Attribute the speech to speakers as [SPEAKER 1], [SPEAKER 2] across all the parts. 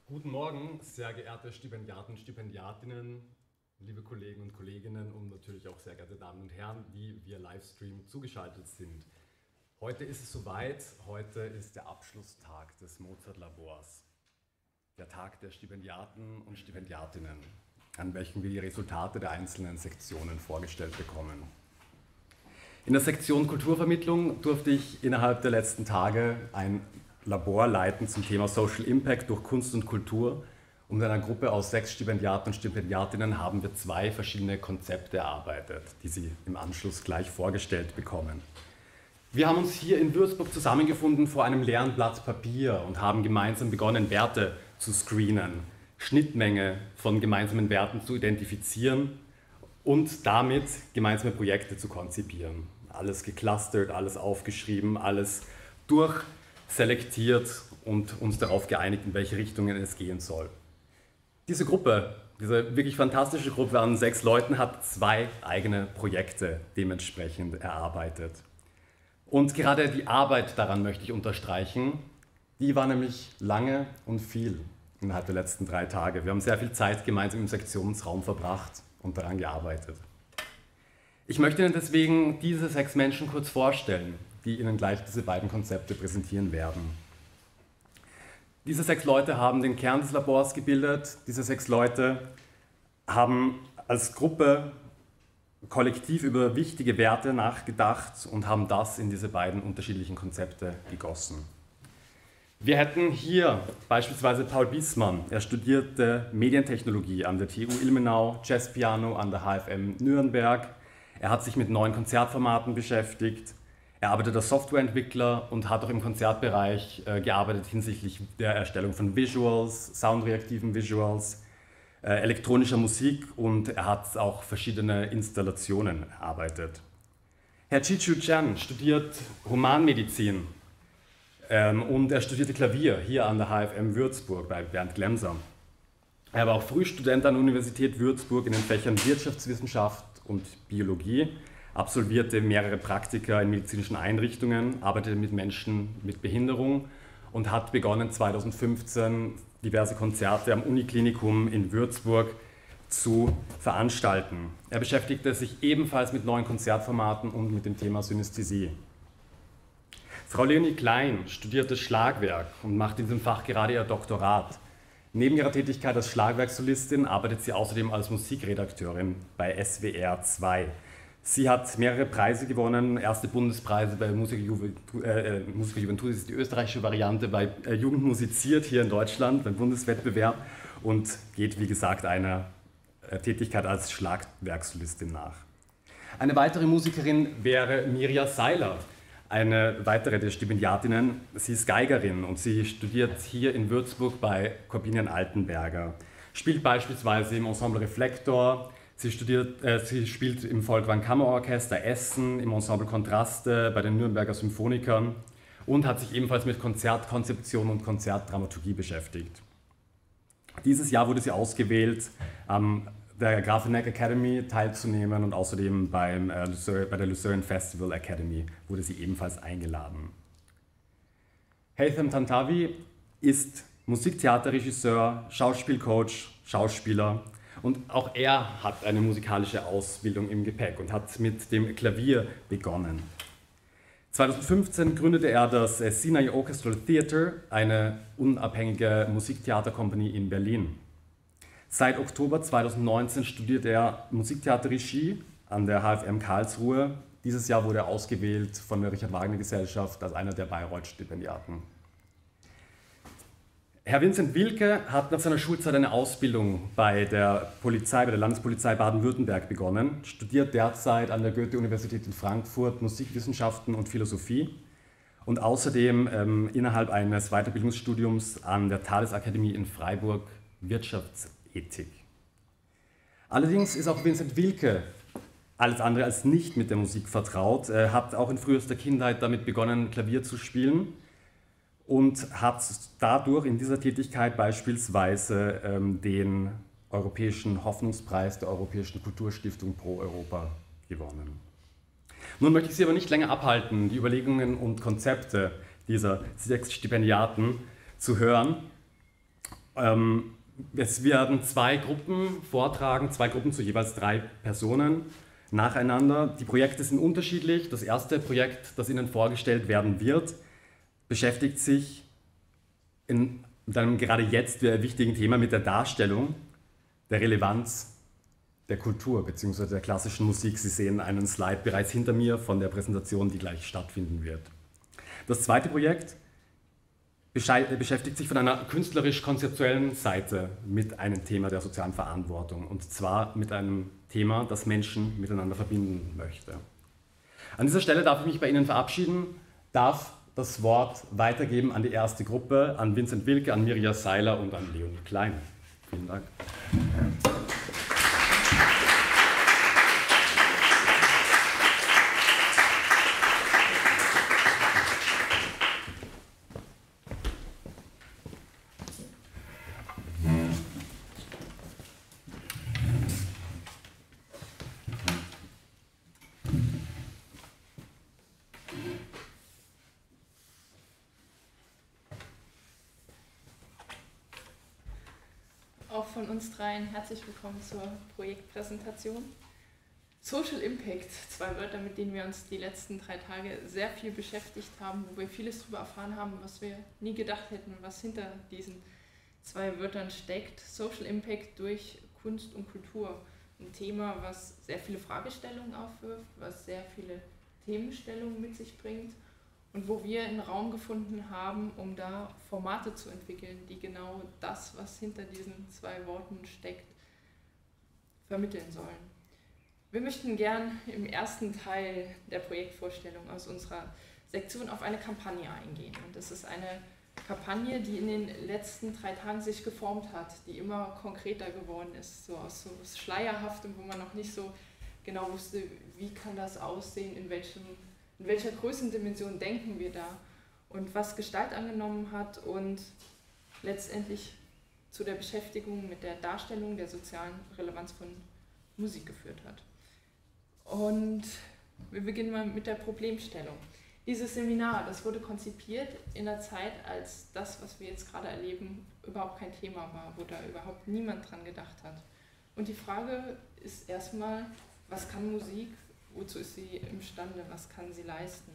[SPEAKER 1] Guten Morgen, sehr geehrte Stipendiaten, Stipendiatinnen, liebe Kollegen und Kolleginnen und natürlich auch sehr geehrte Damen und Herren, die via Livestream zugeschaltet sind. Heute ist es soweit, heute ist der Abschlusstag des Mozart-Labors, der Tag der Stipendiaten und Stipendiatinnen, an welchem wir die Resultate der einzelnen Sektionen vorgestellt bekommen. In der Sektion Kulturvermittlung durfte ich innerhalb der letzten Tage ein Labor leiten zum Thema Social Impact durch Kunst und Kultur. Und in einer Gruppe aus 6 Stipendiaten und Stipendiatinnen haben wir 2 verschiedene Konzepte erarbeitet, die Sie im Anschluss gleich vorgestellt bekommen. Wir haben uns hier in Würzburg zusammengefunden vor einem leeren Blatt Papier und haben gemeinsam begonnen, Werte zu screenen, Schnittmenge von gemeinsamen Werten zu identifizieren und damit gemeinsame Projekte zu konzipieren. Alles geclustert, alles aufgeschrieben, alles durchselektiert und uns darauf geeinigt, in welche Richtungen es gehen soll. Diese Gruppe, diese wirklich fantastische Gruppe an 6 Leuten, hat 2 eigene Projekte dementsprechend erarbeitet. Und gerade die Arbeit daran möchte ich unterstreichen. Die war nämlich lange und viel innerhalb der letzten 3 Tage. Wir haben sehr viel Zeit gemeinsam im Sektionsraum verbracht und daran gearbeitet. Ich möchte Ihnen deswegen diese 6 Menschen kurz vorstellen, die Ihnen gleich diese beiden Konzepte präsentieren werden. Diese 6 Leute haben den Kern des Labors gebildet. Diese 6 Leute haben als Gruppe kollektiv über wichtige Werte nachgedacht und haben das in diese beiden unterschiedlichen Konzepte gegossen. Wir hätten hier beispielsweise Paul Bißmann. Er studierte Medientechnologie an der TU Ilmenau, Jazzpiano an der HFM Nürnberg. Er hat sich mit neuen Konzertformaten beschäftigt. Er arbeitet als Softwareentwickler und hat auch im Konzertbereich gearbeitet hinsichtlich der Erstellung von Visuals, soundreaktiven Visuals, elektronischer Musik, und er hat auch verschiedene Installationen erarbeitet. Herr Chichu Chan studiert Humanmedizin und er studierte Klavier hier an der HFM Würzburg bei Bernd Glemser. Er war auch Frühstudent an der Universität Würzburg in den Fächern Wirtschaftswissenschaft und Biologie, absolvierte mehrere Praktika in medizinischen Einrichtungen, arbeitete mit Menschen mit Behinderung und hat begonnen 2015 diverse Konzerte am Uniklinikum in Würzburg zu veranstalten. Er beschäftigte sich ebenfalls mit neuen Konzertformaten und mit dem Thema Synästhesie. Frau Leonie Klein studierte Schlagwerk und macht in diesem Fach gerade ihr Doktorat. Neben ihrer Tätigkeit als Schlagwerksolistin arbeitet sie außerdem als Musikredakteurin bei SWR 2. Sie hat mehrere Preise gewonnen, erste Bundespreise bei Musica Juventutis, ist die österreichische Variante, bei Jugend musiziert hier in Deutschland, beim Bundeswettbewerb, und geht, wie gesagt, einer Tätigkeit als Schlagwerksolistin nach. Eine weitere Musikerin wäre Mirja Seiler, eine weitere der Stipendiatinnen. Sie ist Geigerin und sie studiert hier in Würzburg bei Corbinian Altenberger, spielt beispielsweise im Ensemble Reflektor. Sie spielt im Volkwang Kammerorchester Essen, im Ensemble Kontraste, bei den Nürnberger Symphonikern und hat sich ebenfalls mit Konzertkonzeption und Konzertdramaturgie beschäftigt. Dieses Jahr wurde sie ausgewählt, der Grafeneck Academy teilzunehmen, und außerdem bei der Lucerne Festival Academy wurde sie ebenfalls eingeladen. Haytham Tantawi ist Musiktheaterregisseur, Schauspielcoach, Schauspieler. Und auch er hat eine musikalische Ausbildung im Gepäck und hat mit dem Klavier begonnen. 2015 gründete er das Sinai Orchestral Theatre, eine unabhängige Musiktheaterkompanie in Berlin. Seit Oktober 2019 studiert er Musiktheaterregie an der HFM Karlsruhe. Dieses Jahr wurde er ausgewählt von der Richard-Wagner-Gesellschaft als einer der Bayreuth-Stipendiaten. Herr Vincent Wilke hat nach seiner Schulzeit eine Ausbildung bei der Landespolizei Baden-Württemberg begonnen, studiert derzeit an der Goethe-Universität in Frankfurt Musikwissenschaften und Philosophie und außerdem innerhalb eines Weiterbildungsstudiums an der Thales-Akademie in Freiburg Wirtschaftsethik. Allerdings ist auch Vincent Wilke alles andere als nicht mit der Musik vertraut. Er hat auch in frühester Kindheit damit begonnen, Klavier zu spielen, und hat dadurch in dieser Tätigkeit beispielsweise den Europäischen Hoffnungspreis der Europäischen Kulturstiftung Pro Europa gewonnen. Nun möchte ich Sie aber nicht länger abhalten, die Überlegungen und Konzepte dieser 6 Stipendiaten zu hören. Es werden 2 Gruppen vortragen, 2 Gruppen zu jeweils 3 Personen nacheinander. Die Projekte sind unterschiedlich. Das erste Projekt, das Ihnen vorgestellt werden wird, beschäftigt sich mit einem gerade jetzt wichtigen Thema, mit der Darstellung der Relevanz der Kultur bzw. der klassischen Musik. Sie sehen einen Slide bereits hinter mir von der Präsentation, die gleich stattfinden wird. Das zweite Projekt beschäftigt sich von einer künstlerisch-konzeptuellen Seite mit einem Thema der sozialen Verantwortung, und zwar mit einem Thema, das Menschen miteinander verbinden möchte. An dieser Stelle darf ich mich bei Ihnen verabschieden, darf das Wort weitergeben an die erste Gruppe, an Vincent Wilke, an Mirja Seiler und an Leonie Klein. Vielen Dank.
[SPEAKER 2] Auch von uns dreien herzlich willkommen zur Projektpräsentation. Social Impact, 2 Wörter, mit denen wir uns die letzten 3 Tage sehr viel beschäftigt haben, wo wir vieles darüber erfahren haben, was wir nie gedacht hätten, was hinter diesen 2 Wörtern steckt. Social Impact durch Kunst und Kultur. Ein Thema, was sehr viele Fragestellungen aufwirft, was sehr viele Themenstellungen mit sich bringt. Und wo wir einen Raum gefunden haben, um da Formate zu entwickeln, die genau das, was hinter diesen 2 Worten steckt, vermitteln sollen. Wir möchten gern im ersten Teil der Projektvorstellung aus unserer Sektion auf eine Kampagne eingehen. Und das ist eine Kampagne, die in den letzten 3 Tagen sich geformt hat, die immer konkreter geworden ist, so aus so Schleierhaftem, wo man noch nicht so genau wusste, wie kann das aussehen, in welcher Größendimension denken wir da und was Gestalt angenommen hat und letztendlich zu der Beschäftigung mit der Darstellung der sozialen Relevanz von Musik geführt hat. Und wir beginnen mal mit der Problemstellung. Dieses Seminar, das wurde konzipiert in einer Zeit, als das, was wir jetzt gerade erleben, überhaupt kein Thema war, wo da überhaupt niemand dran gedacht hat. Und die Frage ist erstmal, was kann Musik? Wozu ist sie imstande? Was kann sie leisten?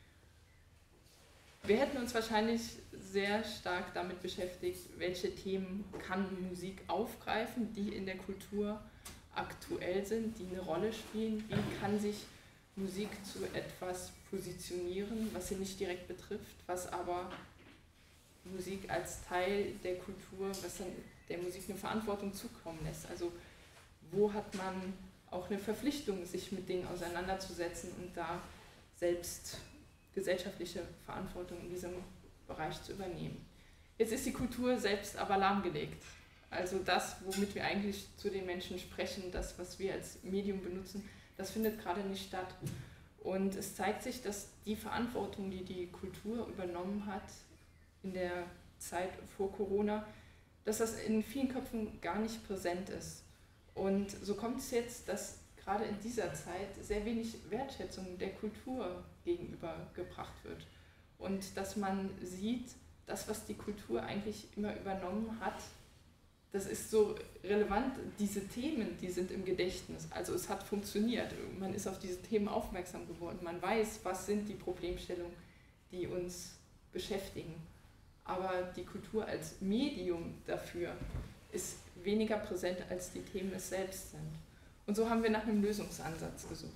[SPEAKER 2] Wir hätten uns wahrscheinlich sehr stark damit beschäftigt, welche Themen kann Musik aufgreifen, die in der Kultur aktuell sind, die eine Rolle spielen. Wie kann sich Musik zu etwas positionieren, was sie nicht direkt betrifft, was aber Musik als Teil der Kultur, was dann der Musik eine Verantwortung zukommen lässt. Also wo hat man auch eine Verpflichtung, sich mit Dingen auseinanderzusetzen und da selbst gesellschaftliche Verantwortung in diesem Bereich zu übernehmen. Jetzt ist die Kultur selbst aber lahmgelegt. Also das, womit wir eigentlich zu den Menschen sprechen, das, was wir als Medium benutzen, das findet gerade nicht statt. Und es zeigt sich, dass die Verantwortung, die die Kultur übernommen hat in der Zeit vor Corona, dass das in vielen Köpfen gar nicht präsent ist. Und so kommt es jetzt, dass gerade in dieser Zeit sehr wenig Wertschätzung der Kultur gegenübergebracht wird. Und dass man sieht, das, was die Kultur eigentlich immer übernommen hat, das ist so relevant, diese Themen, die sind im Gedächtnis. Also es hat funktioniert, man ist auf diese Themen aufmerksam geworden, man weiß, was sind die Problemstellungen, die uns beschäftigen. Aber die Kultur als Medium dafür ist weniger präsent, als die Themen es selbst sind. Und so haben wir nach einem Lösungsansatz gesucht.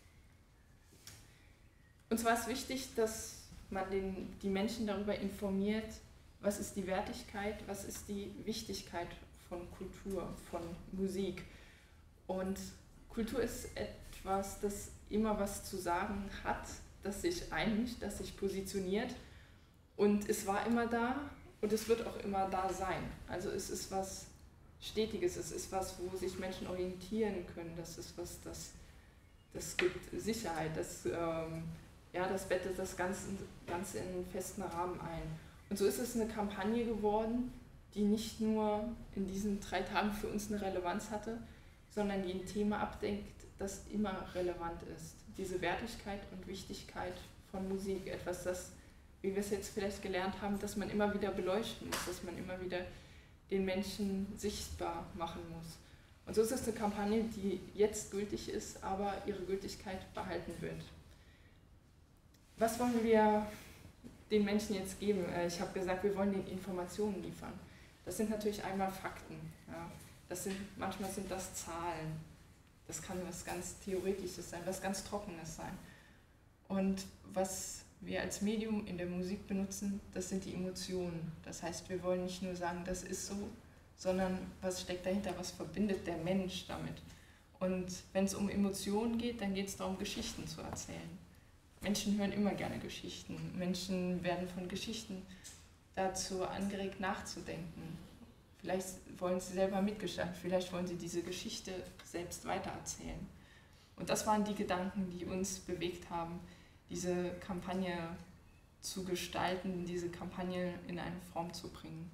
[SPEAKER 2] Und zwar ist wichtig, dass man die Menschen darüber informiert, was ist die Wertigkeit, was ist die Wichtigkeit von Kultur, von Musik. Und Kultur ist etwas, das immer was zu sagen hat, das sich einmischt, das sich positioniert. Und es war immer da und es wird auch immer da sein. Also es ist was Stetiges, es ist was, wo sich Menschen orientieren können, das ist was, das gibt Sicherheit, das bettet das Ganze in einen festen Rahmen ein. Und so ist es eine Kampagne geworden, die nicht nur in diesen 3 Tagen für uns eine Relevanz hatte, sondern die ein Thema abdenkt, das immer relevant ist. Diese Wertigkeit und Wichtigkeit von Musik, etwas, das, wie wir es jetzt vielleicht gelernt haben, dass man immer wieder beleuchten muss, dass man immer wieder den Menschen sichtbar machen muss. Und so ist es eine Kampagne, die jetzt gültig ist, aber ihre Gültigkeit behalten wird. Was wollen wir den Menschen jetzt geben? Ich habe gesagt, wir wollen ihnen Informationen liefern. Das sind natürlich einmal Fakten. Ja. Manchmal sind das Zahlen. Das kann was ganz Theoretisches sein, was ganz Trockenes sein. Und was wir als Medium in der Musik benutzen, das sind die Emotionen. Das heißt, wir wollen nicht nur sagen, das ist so, sondern was steckt dahinter, was verbindet der Mensch damit. Und wenn es um Emotionen geht, dann geht es darum, Geschichten zu erzählen. Menschen hören immer gerne Geschichten. Menschen werden von Geschichten dazu angeregt, nachzudenken. Vielleicht wollen sie selber mitgestalten, vielleicht wollen sie diese Geschichte selbst weitererzählen. Und das waren die Gedanken, die uns bewegt haben, diese Kampagne zu gestalten, diese Kampagne in eine Form zu bringen.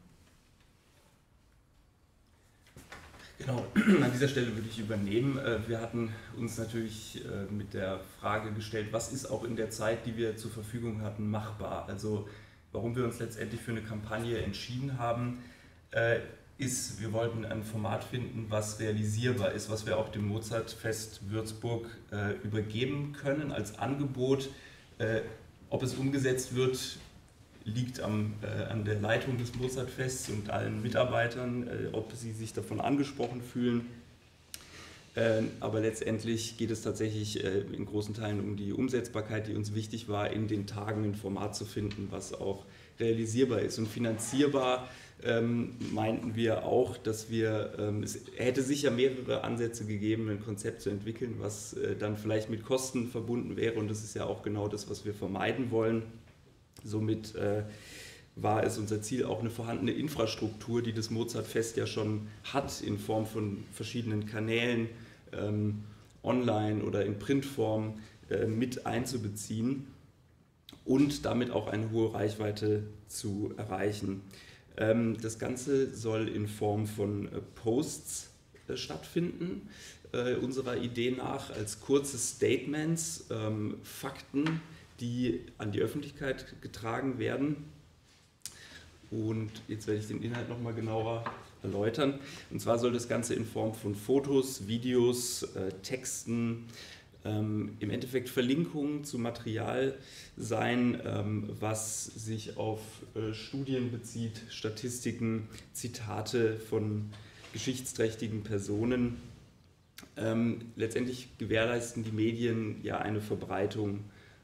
[SPEAKER 3] Genau, an dieser Stelle würde ich übernehmen. Wir hatten uns natürlich mit der Frage gestellt, was ist auch in der Zeit, die wir zur Verfügung hatten, machbar? Also warum wir uns letztendlich für eine Kampagne entschieden haben, ist, wir wollten ein Format finden, was realisierbar ist, was wir auch dem Mozartfest Würzburg übergeben können als Angebot. Ob es umgesetzt wird, liegt an der Leitung des Mozartfests und allen Mitarbeitern, ob sie sich davon angesprochen fühlen. Aber letztendlich geht es tatsächlich in großen Teilen um die Umsetzbarkeit, die uns wichtig war, in den Tagen ein Format zu finden, was auch realisierbar ist. Und finanzierbar meinten wir auch, dass es hätte sicher mehrere Ansätze gegeben, ein Konzept zu entwickeln, was dann vielleicht mit Kosten verbunden wäre. Und das ist ja auch genau das, was wir vermeiden wollen. Somit war es unser Ziel, auch eine vorhandene Infrastruktur, die das Mozartfest ja schon hat, in Form von verschiedenen Kanälen, online oder in Printform, mit einzubeziehen und damit auch eine hohe Reichweite zu erreichen. Das Ganze soll in Form von Posts stattfinden, unserer Idee nach, als kurze Statements, Fakten, die an die Öffentlichkeit getragen werden. Und jetzt werde ich den Inhalt nochmal genauer erläutern. Und zwar soll das Ganze in Form von Fotos, Videos, Texten, im Endeffekt Verlinkungen zu Material sein, was sich auf Studien bezieht, Statistiken, Zitate von geschichtsträchtigen Personen. Letztendlich gewährleisten die Medien ja eine Verbreitung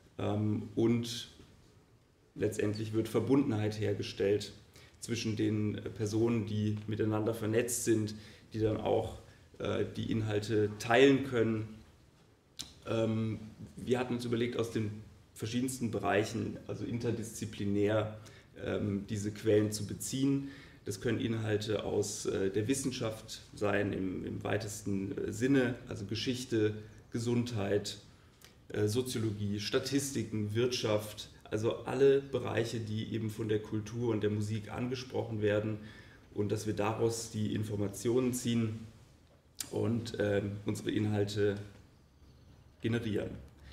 [SPEAKER 3] und letztendlich wird Verbundenheit hergestellt zwischen den Personen, die miteinander vernetzt sind, die dann auch die Inhalte teilen können. Wir hatten uns überlegt, aus den verschiedensten Bereichen, also interdisziplinär, diese Quellen zu beziehen. Das können Inhalte aus der Wissenschaft sein, im weitesten Sinne, also Geschichte, Gesundheit, Soziologie, Statistiken, Wirtschaft, also alle Bereiche, die eben von der Kultur und der Musik angesprochen werden und dass wir daraus die Informationen ziehen und unsere Inhalte generieren.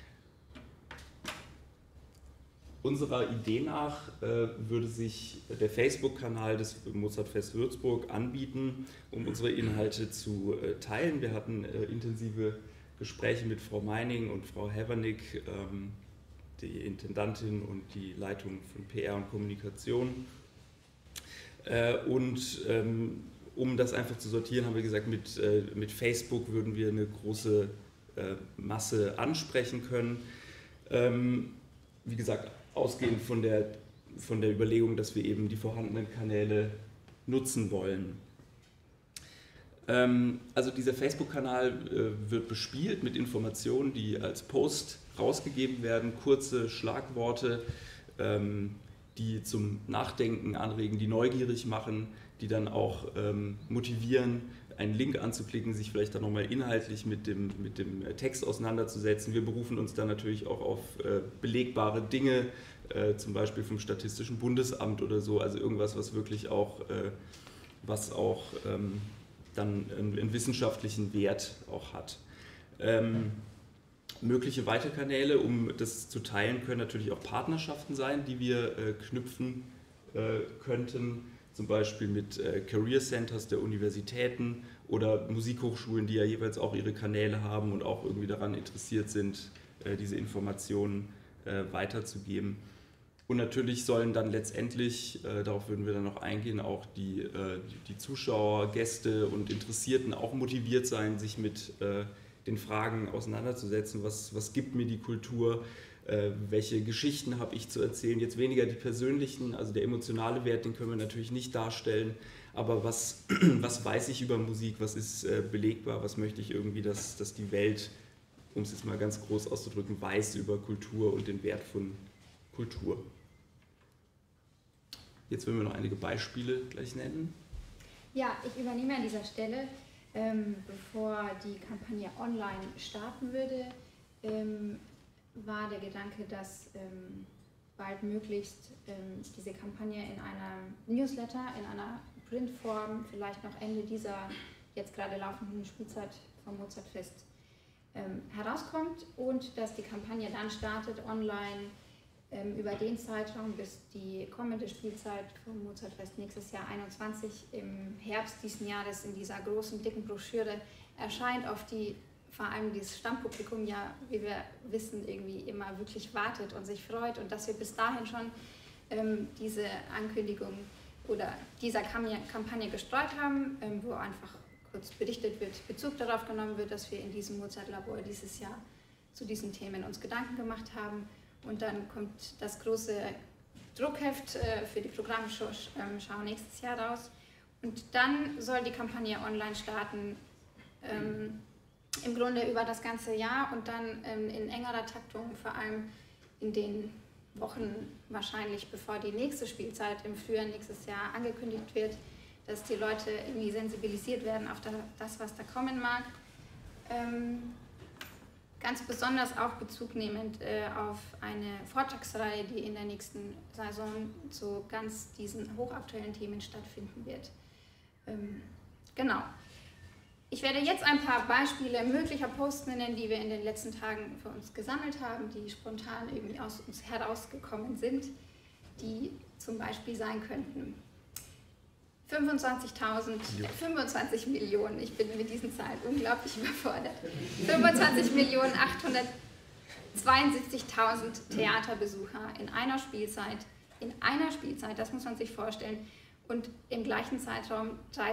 [SPEAKER 3] Unserer Idee nach würde sich der Facebook-Kanal des Mozartfest Würzburg anbieten, um unsere Inhalte zu teilen. Wir hatten intensive Gespräche mit Frau Meining und Frau Hevernick, die Intendantin und die Leitung von PR und Kommunikation. Um das einfach zu sortieren, haben wir gesagt, mit Facebook würden wir eine große Masse ansprechen können. Wie gesagt, ausgehend von der Überlegung, dass wir eben die vorhandenen Kanäle nutzen wollen. Also dieser Facebook-Kanal wird bespielt mit Informationen, die als Post rausgegeben werden, kurze Schlagworte, die zum Nachdenken anregen, die neugierig machen, die dann auch motivieren, einen Link anzuklicken, sich vielleicht dann nochmal inhaltlich mit dem Text auseinanderzusetzen. Wir berufen uns dann natürlich auch auf belegbare Dinge, zum Beispiel vom Statistischen Bundesamt oder so, also irgendwas, was wirklich auch, dann einen wissenschaftlichen Wert auch hat. Mögliche weitere Kanäle, um das zu teilen, können natürlich auch Partnerschaften sein, die wir knüpfen könnten. zum Beispiel mit Career Centers der Universitäten oder Musikhochschulen, die ja jeweils auch ihre Kanäle haben und auch irgendwie daran interessiert sind, diese Informationen weiterzugeben. Und natürlich sollen dann letztendlich, darauf würden wir dann noch eingehen, auch die Zuschauer, Gäste und Interessierten auch motiviert sein, sich mit den Fragen auseinanderzusetzen, was gibt mir die Kultur, welche Geschichten habe ich zu erzählen. Jetzt weniger die persönlichen, also der emotionale Wert, den können wir natürlich nicht darstellen, aber was weiß ich über Musik, was ist belegbar, was möchte ich irgendwie, dass die Welt, um es jetzt mal ganz groß auszudrücken, weiß über Kultur und den Wert von Kultur. Jetzt werden wir noch einige Beispiele gleich nennen.
[SPEAKER 4] Ja, ich übernehme an dieser Stelle, bevor die Kampagne online starten würde, war der Gedanke, dass bald möglichst diese Kampagne in einer Newsletter, in einer Printform, vielleicht noch Ende dieser jetzt gerade laufenden Spielzeit vom Mozartfest herauskommt und dass die Kampagne dann startet online über den Zeitraum, bis die kommende Spielzeit vom Mozartfest nächstes Jahr 21 im Herbst diesen Jahres in dieser großen, dicken Broschüre erscheint, auf die vor allem dieses Stammpublikum ja, wie wir wissen, irgendwie immer wirklich wartet und sich freut und dass wir bis dahin schon diese Ankündigung oder dieser Kampagne gestreut haben, wo einfach kurz berichtet wird, Bezug darauf genommen wird, dass wir in diesem Mozart-Labor dieses Jahr zu diesen Themen uns Gedanken gemacht haben. Und dann kommt das große Druckheft für die Programmschau nächstes Jahr raus. Und dann soll die Kampagne online starten, im Grunde über das ganze Jahr und dann in engerer Taktung, vor allem in den Wochen wahrscheinlich, bevor die nächste Spielzeit im Frühjahr nächstes Jahr angekündigt wird, dass die Leute irgendwie sensibilisiert werden auf das, was da kommen mag. Ganz besonders auch Bezug nehmend auf eine Vortragsreihe, die in der nächsten Saison zu ganz diesen hochaktuellen Themen stattfinden wird. Genau. Ich werde jetzt ein paar Beispiele möglicher Posts nennen, die wir in den letzten Tagen für uns gesammelt haben, die spontan irgendwie aus uns herausgekommen sind, die zum Beispiel sein könnten 25 Millionen, ich bin mit diesen Zahlen unglaublich überfordert, 25.872.000 Theaterbesucher in einer Spielzeit, das muss man sich vorstellen, und im gleichen Zeitraum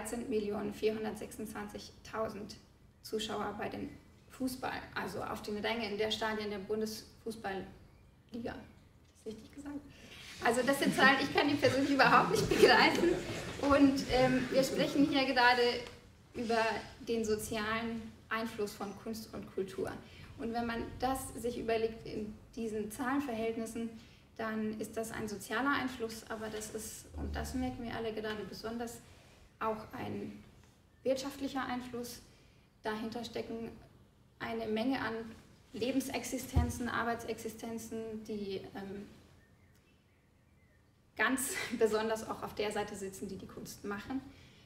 [SPEAKER 4] 13.426.000 Zuschauer bei den Fußball, also auf den Rängen der Stadien der Bundesfußballliga. Das ist richtig gesagt? Also das sind Zahlen, ich kann die persönlich überhaupt nicht begreifen. Und wir sprechen hier gerade über den sozialen Einfluss von Kunst und Kultur. Und wenn man das sich überlegt in diesen Zahlenverhältnissen, dann ist das ein sozialer Einfluss, aber das ist, und das merken wir alle gerade besonders, auch ein wirtschaftlicher Einfluss. Dahinter stecken eine Menge an Lebensexistenzen, Arbeitsexistenzen, die ganz besonders auch auf der Seite sitzen, die die Kunst machen.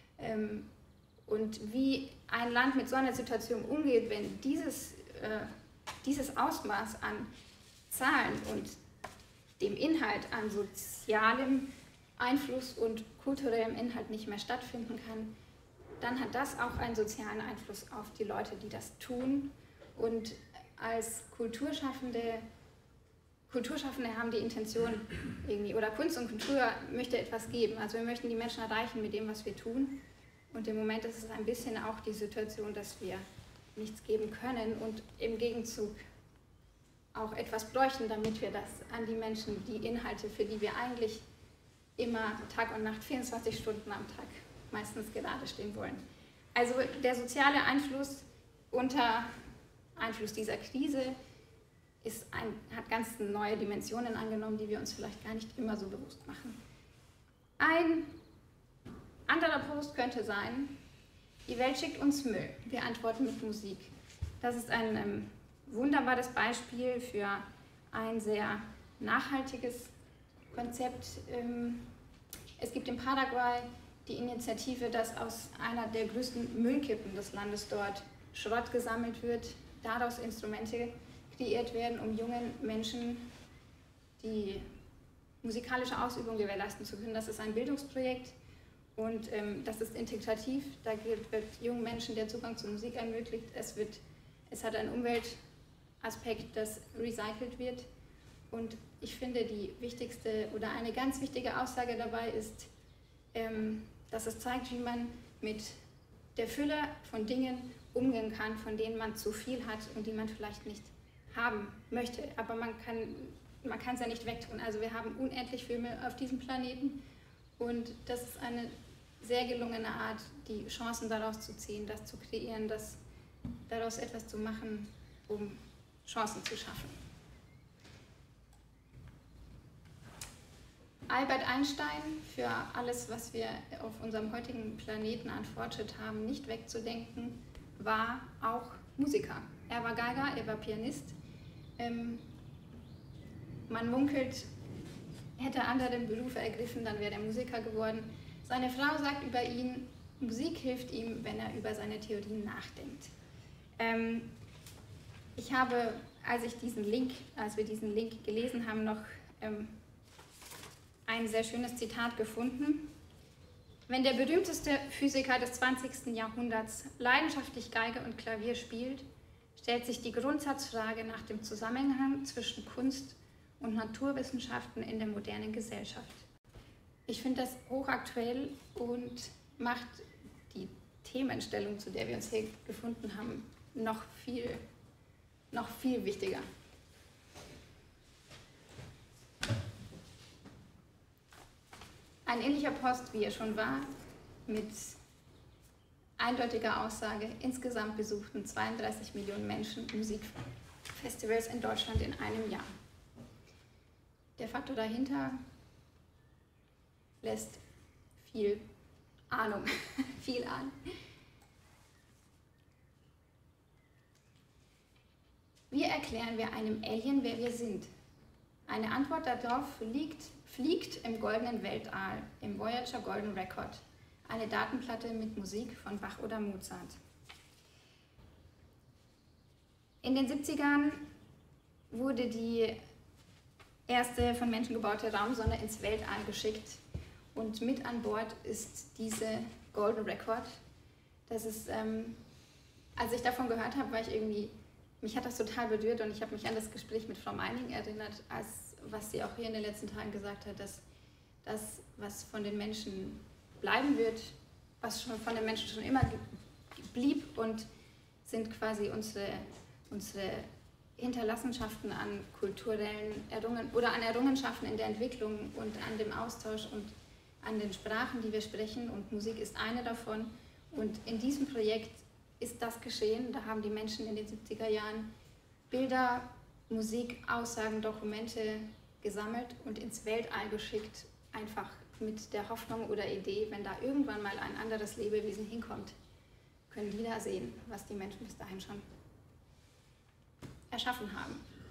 [SPEAKER 4] Und wie ein Land mit so einer Situation umgeht, wenn dieses Ausmaß an Zahlen und dem Inhalt an sozialem Einfluss und kulturellem Inhalt nicht mehr stattfinden kann, dann hat das auch einen sozialen Einfluss auf die Leute, die das tun. Und als Kulturschaffende haben die Intention irgendwie, oder Kunst und Kultur möchte etwas geben. Also wir möchten die Menschen erreichen mit dem, was wir tun. Und im Moment ist es ein bisschen auch die Situation, dass wir nichts geben können und im Gegenzug auch etwas bräuchten, damit wir das an die Menschen, die Inhalte, für die wir eigentlich immer Tag und Nacht, 24 Stunden am Tag meistens gerade stehen wollen. Also der soziale Einfluss unter Einfluss dieser Krise hat ganz neue Dimensionen angenommen, die wir uns vielleicht gar nicht immer so bewusst machen. Ein anderer Post könnte sein, die Welt schickt uns Müll, wir antworten mit Musik. Das ist ein wunderbares Beispiel für ein sehr nachhaltiges Konzept. Es gibt in Paraguay die Initiative, dass aus einer der größten Müllkippen des Landes dort Schrott gesammelt wird, daraus Instrumente kreiert werden, um jungen Menschen die musikalische Ausübung gewährleisten zu können. Das ist ein Bildungsprojekt Und das ist integrativ, da wird jungen Menschen der Zugang zur Musik ermöglicht. Es hat einen Umweltaspekt, das recycelt wird. Und ich finde, die wichtigste oder eine ganz wichtige Aussage dabei ist, dass es zeigt, wie man mit der Fülle von Dingen umgehen kann, von denen man zu viel hat und die man vielleicht nicht haben möchte. Aber man kann es ja nicht wegtun. Also wir haben unendlich viel mehr auf diesem Planeten und das ist eine sehr gelungene Art, die Chancen daraus zu ziehen, das zu kreieren, daraus etwas zu machen, um Chancen zu schaffen. Albert Einstein, für alles, was wir auf unserem heutigen Planeten an Fortschritt haben, nicht wegzudenken, war auch Musiker. Er war Geiger, er war Pianist. Man munkelt, hätte er andere Berufe ergriffen, dann wäre er Musiker geworden. Seine Frau sagt über ihn, Musik hilft ihm, wenn er über seine Theorien nachdenkt. Ich habe, als wir diesen Link gelesen haben, noch ein sehr schönes Zitat gefunden. Wenn der berühmteste Physiker des 20. Jahrhunderts leidenschaftlich Geige und Klavier spielt, stellt sich die Grundsatzfrage nach dem Zusammenhang zwischen Kunst und Naturwissenschaften in der modernen Gesellschaft. Ich finde das hochaktuell und macht die Themenstellung, zu der wir uns hier gefunden haben, noch viel wichtiger. Ein ähnlicher Post, wie er schon war, mit eindeutiger Aussage, insgesamt besuchten 32 Millionen Menschen Musikfestivals in Deutschland in einem Jahr. Der Faktor dahinter lässt viel Ahnung, viel an. Wie erklären wir einem Alien, wer wir sind? Eine Antwort darauf fliegt im goldenen Weltall, im Voyager Golden Record, eine Datenplatte mit Musik von Bach oder Mozart. In den 70ern wurde die erste von Menschen gebaute Raumsonde ins Weltall geschickt und mit an Bord ist diese Golden Record. Das ist, als ich davon gehört habe, mich hat das total berührt und ich habe mich an das Gespräch mit Frau Meining erinnert, was sie auch hier in den letzten Tagen gesagt hat, dass das, was von den Menschen bleiben wird, was schon von den Menschen schon immer blieb und sind quasi unsere Hinterlassenschaften an kulturellen Errungenschaften in der Entwicklung und an dem Austausch und an den Sprachen, die wir sprechen, und Musik ist eine davon. Und in diesem Projekt ist das geschehen. Da haben die Menschen in den 70er Jahren Bilder, Musik, Aussagen, Dokumente gesammelt und ins Weltall geschickt, einfach mit der Hoffnung oder Idee, wenn da irgendwann mal ein anderes Lebewesen hinkommt, können die da sehen, was die Menschen bis dahin schon erschaffen haben.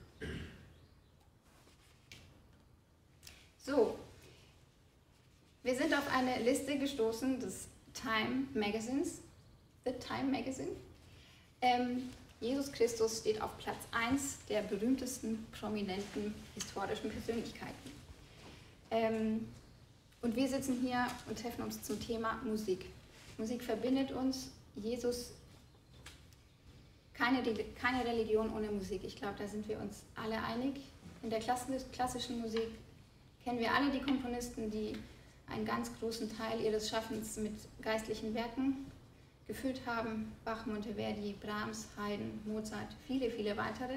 [SPEAKER 4] So, wir sind auf eine Liste gestoßen des Time Magazines, The Time Magazine. Jesus Christus steht auf Platz 1 der berühmtesten, prominenten historischen Persönlichkeiten. Und wir sitzen hier und treffen uns zum Thema Musik. Musik verbindet uns. Jesus, keine Religion ohne Musik. Ich glaube, da sind wir uns alle einig. In der klassischen Musik kennen wir alle die Komponisten, die einen ganz großen Teil ihres Schaffens mit geistlichen Werken gefüllt haben. Bach, Monteverdi, Brahms, Haydn, Mozart, viele, viele weitere.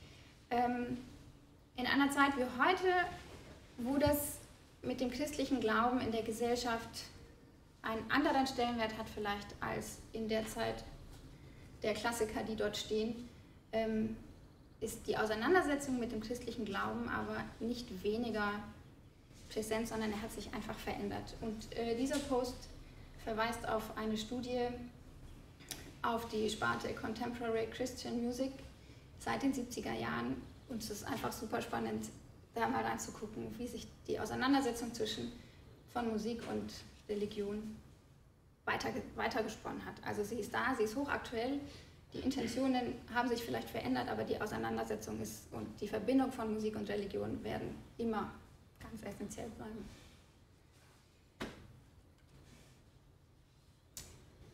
[SPEAKER 4] In einer Zeit wie heute, wo das mit dem christlichen Glauben in der Gesellschaft einen anderen Stellenwert hat vielleicht als in der Zeit der Klassiker, die dort stehen, ist die Auseinandersetzung mit dem christlichen Glauben aber nicht weniger präsent, sondern er hat sich einfach verändert. Und dieser Post verweist auf eine Studie auf die Sparte Contemporary Christian Music seit den 70er Jahren. Und es ist einfach super spannend, da mal reinzugucken, wie sich die Auseinandersetzung von Musik und Religion weitergesponnen hat. Also sie ist da, sie ist hochaktuell, die Intentionen haben sich vielleicht verändert, aber die Auseinandersetzung und die Verbindung von Musik und Religion werden immer ganz essentiell bleiben.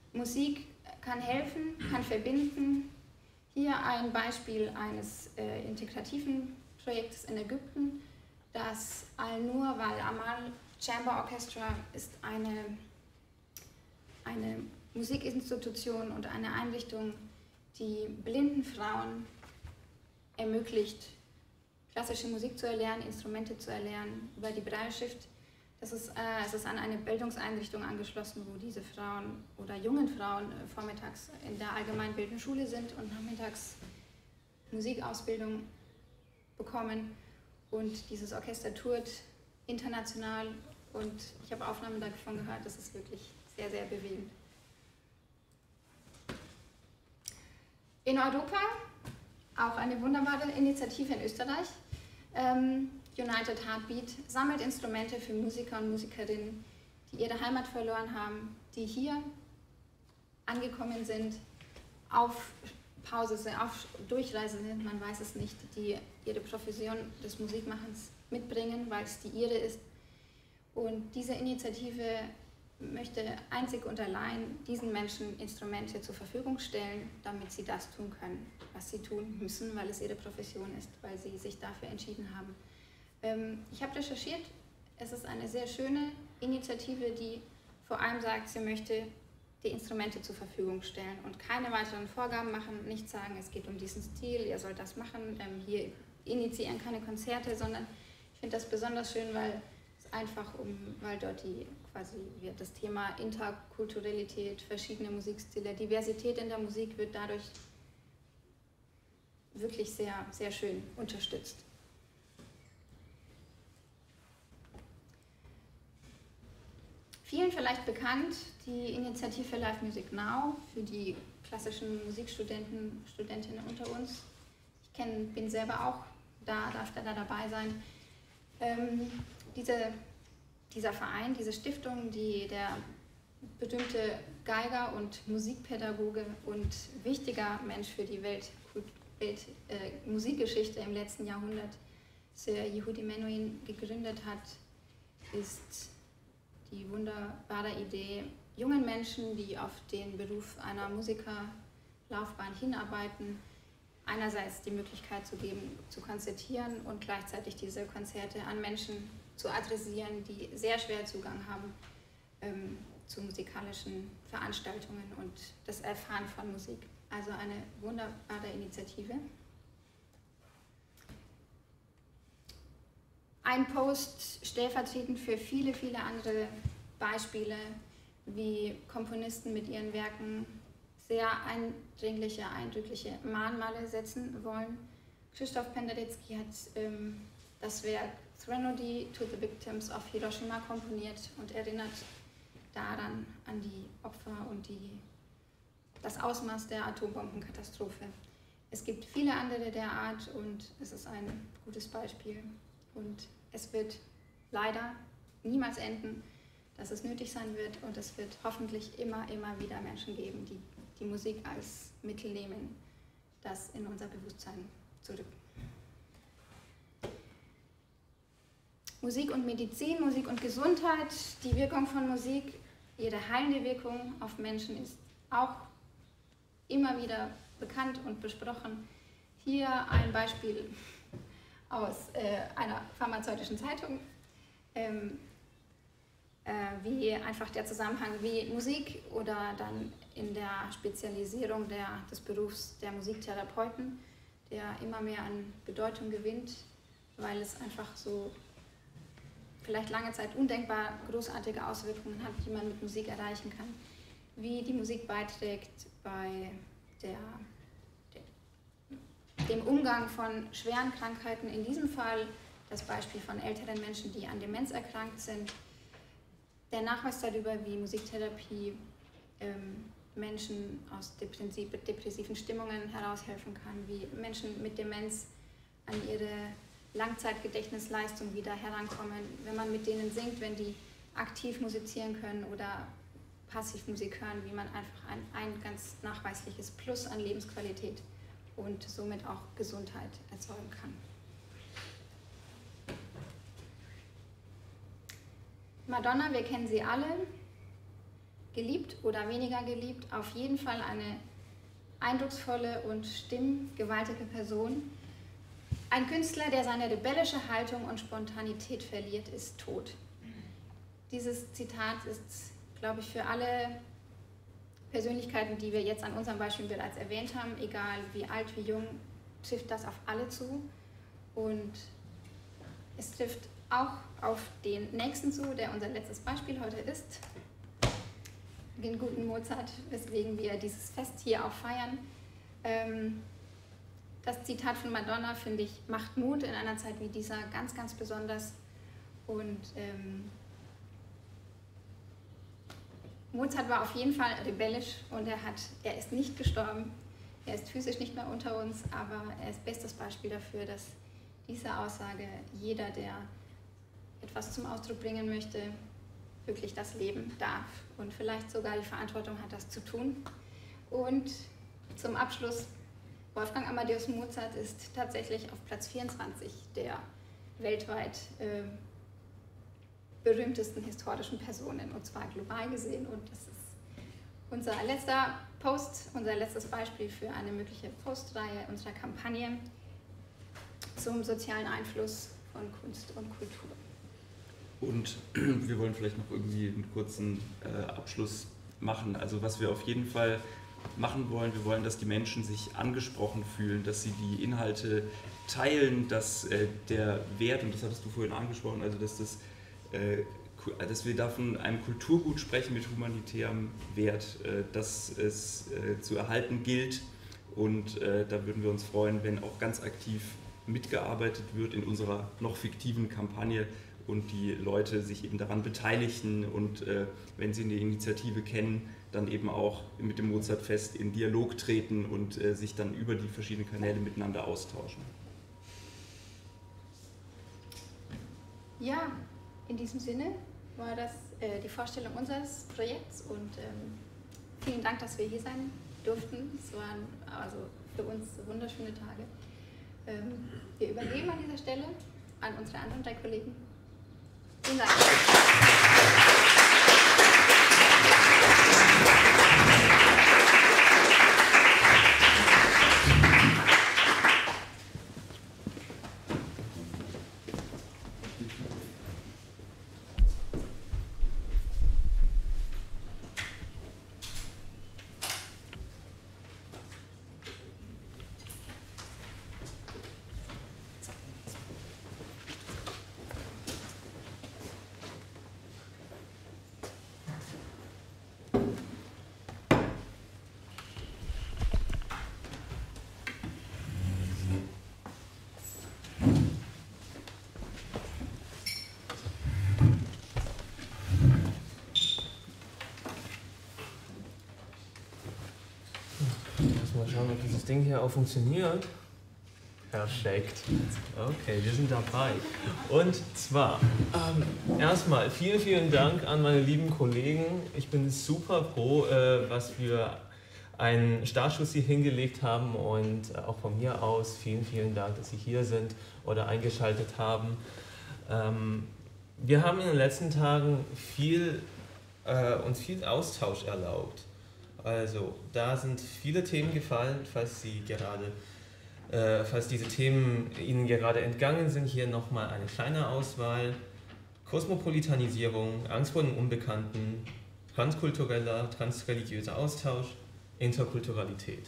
[SPEAKER 4] Musik kann helfen, kann verbinden. Hier ein Beispiel eines integrativen Projektes in Ägypten, das Al-Nur wal-Amal Chamber Orchestra ist eine Musikinstitution und eine Einrichtung, die blinden Frauen ermöglicht, klassische Musik zu erlernen, Instrumente zu erlernen über die Brailleschrift. Es ist an eine Bildungseinrichtung angeschlossen, wo diese Frauen oder jungen Frauen vormittags in der allgemeinbildenden Schule sind und nachmittags Musikausbildung bekommen. Und dieses Orchester tourt international und ich habe Aufnahmen davon gehört, das ist wirklich sehr, sehr bewegend. In Europa auch eine wunderbare Initiative in Österreich. United Heartbeat sammelt Instrumente für Musiker und Musikerinnen, die ihre Heimat verloren haben, die hier angekommen sind, auf Pause sind, auf Durchreise sind, man weiß es nicht, die ihre Profession des Musikmachens mitbringen, weil es die ihre ist. Und diese Initiative möchte einzig und allein diesen Menschen Instrumente zur Verfügung stellen, damit sie das tun können, was sie tun müssen, weil es ihre Profession ist, weil sie sich dafür entschieden haben. Ich habe recherchiert, es ist eine sehr schöne Initiative, die vor allem sagt, sie möchte die Instrumente zur Verfügung stellen und keine weiteren Vorgaben machen, nicht sagen, es geht um diesen Stil, ihr sollt das machen, hier initiieren keine Konzerte, sondern ich finde das besonders schön, weil es einfach weil dort wird das Thema Interkulturalität, verschiedene Musikstile, Diversität in der Musik wird dadurch wirklich sehr, sehr schön unterstützt. Vielen vielleicht bekannt, die Initiative Live Music Now für die klassischen Musikstudenten, Studentinnen unter uns. Ich bin selber auch darf da dabei sein. Dieser Verein, diese Stiftung, die der berühmte Geiger und Musikpädagoge und wichtiger Mensch für die Musikgeschichte im letzten Jahrhundert, Sir Yehudi Menuhin, gegründet hat, ist die wunderbare Idee, jungen Menschen, die auf den Beruf einer Musikerlaufbahn hinarbeiten, einerseits die Möglichkeit zu geben, zu konzertieren und gleichzeitig diese Konzerte an Menschen zu adressieren, die sehr schwer Zugang haben zu musikalischen Veranstaltungen und das Erfahren von Musik. Also eine wunderbare Initiative. Ein Post stellvertretend für viele, viele andere Beispiele, wie Komponisten mit ihren Werken sehr eindrückliche Mahnmale setzen wollen. Krzysztof Penderecki hat das Werk Threnody to the Victims of Hiroshima komponiert und erinnert daran an die Opfer und das Ausmaß der Atombombenkatastrophe. Es gibt viele andere der Art und es ist ein gutes Beispiel. Und es wird leider niemals enden, dass es nötig sein wird und es wird hoffentlich immer wieder Menschen geben, die die Musik als Mittel nehmen, das in unser Bewusstsein zurück. Musik und Medizin, Musik und Gesundheit, die Wirkung von Musik, ihre heilende Wirkung auf Menschen ist auch immer wieder bekannt und besprochen. Hier ein Beispiel aus einer pharmazeutischen Zeitung, wie einfach der Zusammenhang, wie Musik oder dann in der Spezialisierung des Berufs der Musiktherapeuten, der immer mehr an Bedeutung gewinnt, weil es einfach so vielleicht lange Zeit undenkbar großartige Auswirkungen hat, die man mit Musik erreichen kann. Wie die Musik beiträgt bei dem Umgang von schweren Krankheiten, in diesem Fall das Beispiel von älteren Menschen, die an Demenz erkrankt sind, der Nachweis darüber, wie Musiktherapie Menschen aus depressiven Stimmungen heraushelfen kann, wie Menschen mit Demenz an ihre Langzeitgedächtnisleistung wieder herankommen, wenn man mit denen singt, wenn die aktiv musizieren können oder passiv Musik hören, wie man einfach ein ganz nachweisliches Plus an Lebensqualität und somit auch Gesundheit erzeugen kann. Madonna, wir kennen sie alle. geliebt oder weniger geliebt, auf jeden Fall eine eindrucksvolle und stimmgewaltige Person. Ein Künstler, der seine rebellische Haltung und Spontanität verliert, ist tot. Dieses Zitat ist, glaube ich, für alle Persönlichkeiten, die wir jetzt an unserem Beispiel bereits erwähnt haben, egal wie alt, wie jung, trifft das auf alle zu. Und es trifft auch auf den nächsten zu, der unser letztes Beispiel heute ist, den guten Mozart, weswegen wir dieses Fest hier auch feiern. Das Zitat von Madonna, finde ich, macht Mut in einer Zeit wie dieser ganz, ganz besonders. Und Mozart war auf jeden Fall rebellisch und er ist nicht gestorben. Er ist physisch nicht mehr unter uns, aber er ist bestes Beispiel dafür, dass diese Aussage, jeder, der etwas zum Ausdruck bringen möchte, wirklich das leben darf und vielleicht sogar die Verantwortung hat, das zu tun. Und zum Abschluss, Wolfgang Amadeus Mozart ist tatsächlich auf Platz 24 der weltweit berühmtesten historischen Personen, und zwar global gesehen. Und das ist unser letzter Post, unser letztes Beispiel für eine mögliche Postreihe unserer Kampagne zum sozialen Einfluss von Kunst und Kultur.
[SPEAKER 3] Und wir wollen vielleicht noch irgendwie einen kurzen Abschluss machen. Also was wir auf jeden Fall machen wollen, wir wollen, dass die Menschen sich angesprochen fühlen, dass sie die Inhalte teilen, dass der Wert, und das hattest du vorhin angesprochen, also dass wir davon einem Kulturgut sprechen mit humanitärem Wert, dass es zu erhalten gilt, und da würden wir uns freuen, wenn auch ganz aktiv mitgearbeitet wird in unserer noch fiktiven Kampagne und die Leute sich eben daran beteiligen und wenn sie eine Initiative kennen, dann eben auch mit dem Mozartfest in Dialog treten und sich dann über die verschiedenen Kanäle miteinander austauschen.
[SPEAKER 4] Ja, in diesem Sinne war das die Vorstellung unseres Projekts und vielen Dank, dass wir hier sein durften. Es waren also für uns wunderschöne Tage. Wir übergeben an dieser Stelle an unsere anderen 3 Kollegen. Vielen Dank.
[SPEAKER 5] Mal schauen, ob dieses Ding hier auch funktioniert. Perfekt. Okay, wir sind dabei. Und zwar, erstmal vielen Dank an meine lieben Kollegen. Ich bin super froh, was für einen Startschuss Sie hingelegt haben, und auch von mir aus vielen Dank, dass Sie hier sind oder eingeschaltet haben. Wir haben in den letzten Tagen uns viel Austausch erlaubt. Also, da sind viele Themen gefallen, falls diese Themen Ihnen gerade entgangen sind, hier nochmal eine kleine Auswahl. Kosmopolitanisierung, Angst vor dem Unbekannten, transkultureller, transreligiöser Austausch, Interkulturalität.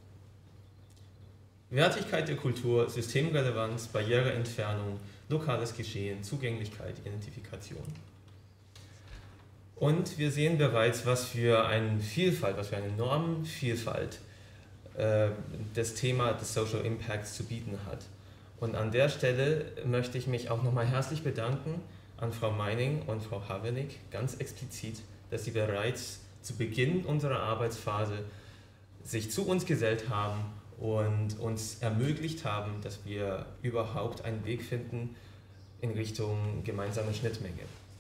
[SPEAKER 5] Wertigkeit der Kultur, Systemrelevanz, Barriereentfernung, lokales Geschehen, Zugänglichkeit, Identifikation. Und wir sehen bereits, was für eine enorme Vielfalt das Thema des Social Impacts zu bieten hat. Und an der Stelle möchte ich mich auch nochmal herzlich bedanken an Frau Meining und Frau Havenick, ganz explizit, dass sie bereits zu Beginn unserer Arbeitsphase sich zu uns gesellt haben und uns ermöglicht haben, dass wir überhaupt einen Weg finden in Richtung gemeinsame Schnittmenge.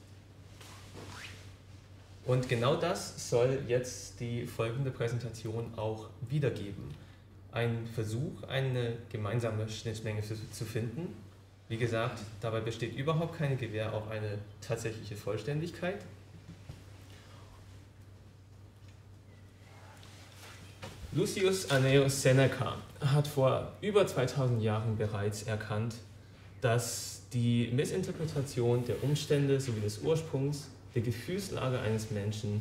[SPEAKER 5] Und genau das soll jetzt die folgende Präsentation auch wiedergeben. Ein Versuch, eine gemeinsame Schnittmenge zu finden. Wie gesagt, dabei besteht überhaupt keine Gewähr auf eine tatsächliche Vollständigkeit. Lucius Annaeus Seneca hat vor über 2000 Jahren bereits erkannt, dass die Missinterpretation der Umstände sowie des Ursprungs der Gefühlslage eines Menschen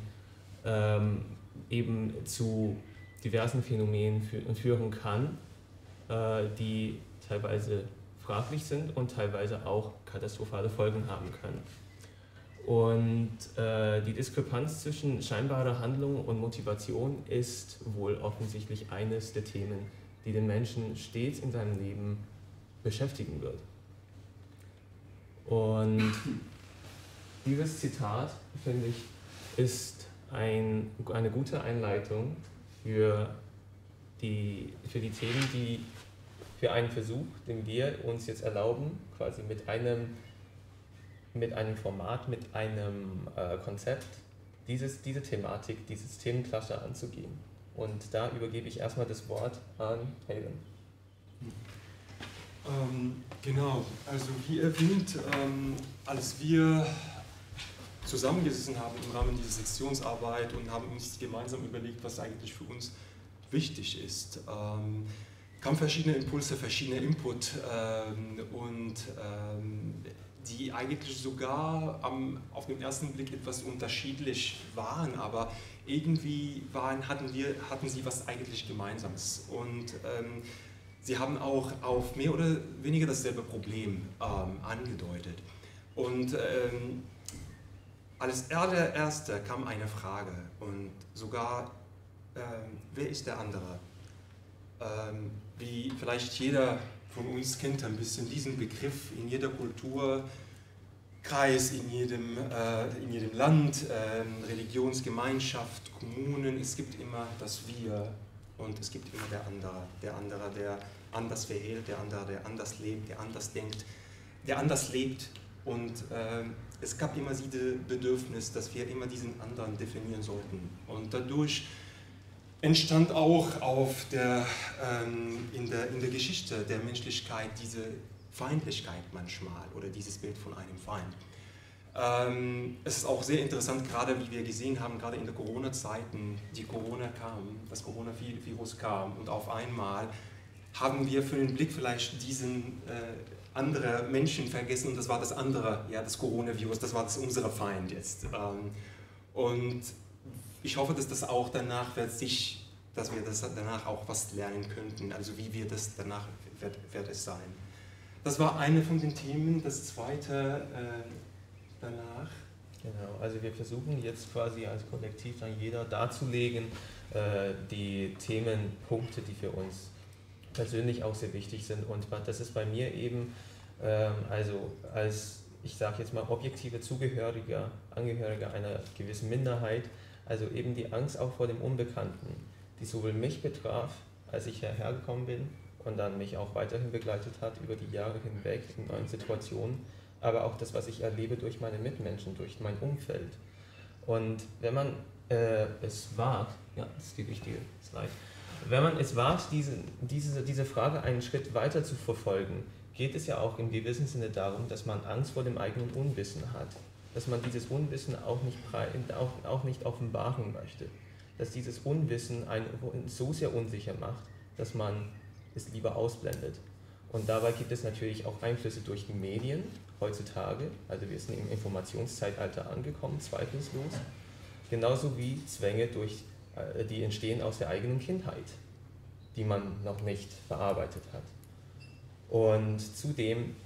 [SPEAKER 5] eben zu diversen Phänomenen führen kann, die teilweise fraglich sind und teilweise auch katastrophale Folgen haben können. Und die Diskrepanz zwischen scheinbarer Handlung und Motivation ist wohl offensichtlich eines der Themen, die den Menschen stets in seinem Leben beschäftigen wird. Und dieses Zitat, finde ich, ist eine gute Einleitung für die Themen, für einen Versuch, den wir uns jetzt erlauben, quasi mit einem Format, mit einem Konzept, diese Thematik, dieses Themencluster anzugehen. Und da übergebe ich erstmal das Wort an Hayden.
[SPEAKER 6] Genau, also wie erwähnt, als wir zusammengesessen haben im Rahmen dieser Sektionsarbeit und haben uns gemeinsam überlegt, was eigentlich für uns wichtig ist, kamen verschiedene Impulse, verschiedene Input die eigentlich sogar auf den ersten Blick etwas unterschiedlich waren, aber irgendwie hatten sie was eigentlich Gemeinsames. Und sie haben auch auf mehr oder weniger dasselbe Problem angedeutet. Und als allererster kam eine Frage und sogar, wer ist der andere? Wie vielleicht jeder von uns kennt ein bisschen diesen Begriff in jeder Kulturkreis, in jedem Land, Religionsgemeinschaft, Kommunen. Es gibt immer das Wir und es gibt immer der andere, der anders verhält, der andere, der anders lebt, der anders denkt, der anders lebt. Und es gab immer dieses Bedürfnis, dass wir immer diesen anderen definieren sollten. Und dadurch entstand auch in der Geschichte der Menschlichkeit diese Feindlichkeit manchmal oder dieses Bild von einem Feind. Es ist auch sehr interessant, gerade wie wir gesehen haben, gerade in der Corona-Zeiten, das Coronavirus kam und auf einmal haben wir für den Blick vielleicht diesen andere Menschen vergessen und das war das andere, ja, das Coronavirus, das war unser Feind jetzt. Und ich hoffe, dass das auch danach dass wir das danach auch was lernen könnten, also wie wir das danach wird es sein. Das war eine von den Themen, das zweite danach.
[SPEAKER 5] Genau, also wir versuchen jetzt quasi als Kollektiv dann jeder darzulegen, die Themenpunkte, die für uns persönlich auch sehr wichtig sind und das ist bei mir eben, also als, ich sage jetzt mal, objektive Angehöriger einer gewissen Minderheit, also eben die Angst auch vor dem Unbekannten, die sowohl mich betraf, als ich hierher gekommen bin und dann mich auch weiterhin begleitet hat über die Jahre hinweg in neuen Situationen, aber auch das, was ich erlebe durch meine Mitmenschen, durch mein Umfeld. Und wenn man es wagt, ja, das ist die richtige Slide, wenn man es wagt, diese Frage einen Schritt weiter zu verfolgen, geht es ja auch im gewissen Sinne darum, dass man Angst vor dem eigenen Unwissen hat. Dass man dieses Unwissen auch nicht offenbaren möchte. Dass dieses Unwissen einen so sehr unsicher macht, dass man es lieber ausblendet. Und dabei gibt es natürlich auch Einflüsse durch die Medien heutzutage. Also wir sind im Informationszeitalter angekommen, zweifellos. Genauso wie Zwänge, die entstehen aus der eigenen Kindheit, die man noch nicht verarbeitet hat. Und zudem,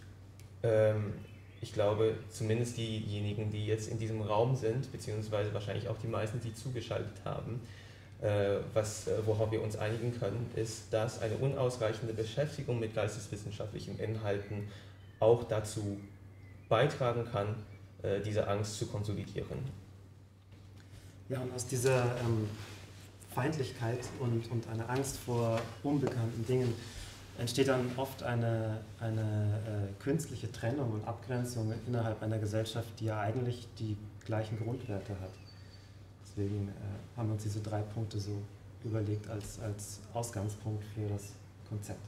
[SPEAKER 5] ich glaube, zumindest diejenigen, die jetzt in diesem Raum sind, beziehungsweise wahrscheinlich auch die meisten, die zugeschaltet haben, worauf wir uns einigen können, ist, dass eine unausreichende Beschäftigung mit geisteswissenschaftlichen Inhalten auch dazu beitragen kann, diese Angst zu konsolidieren.
[SPEAKER 7] Ja, und aus dieser Feindlichkeit und einer Angst vor unbekannten Dingen entsteht dann oft eine künstliche Trennung und Abgrenzung innerhalb einer Gesellschaft, die ja eigentlich die gleichen Grundwerte hat. Deswegen haben wir uns diese 3 Punkte so überlegt als Ausgangspunkt für das Konzept.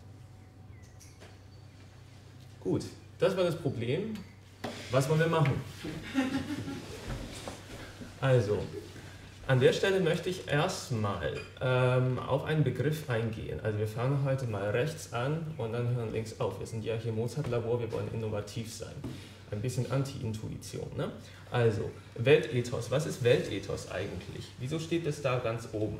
[SPEAKER 5] Gut, das war das Problem. Was wollen wir machen? Also, An der Stelle möchte ich erstmal auf einen Begriff eingehen. Also wir fangen heute mal rechts an und dann hören links auf. Wir sind ja hier Mozart-Labor, wir wollen innovativ sein. Ein bisschen Anti-Intuition. Ne? Also, Weltethos. Was ist Weltethos eigentlich? Wieso steht es da ganz oben?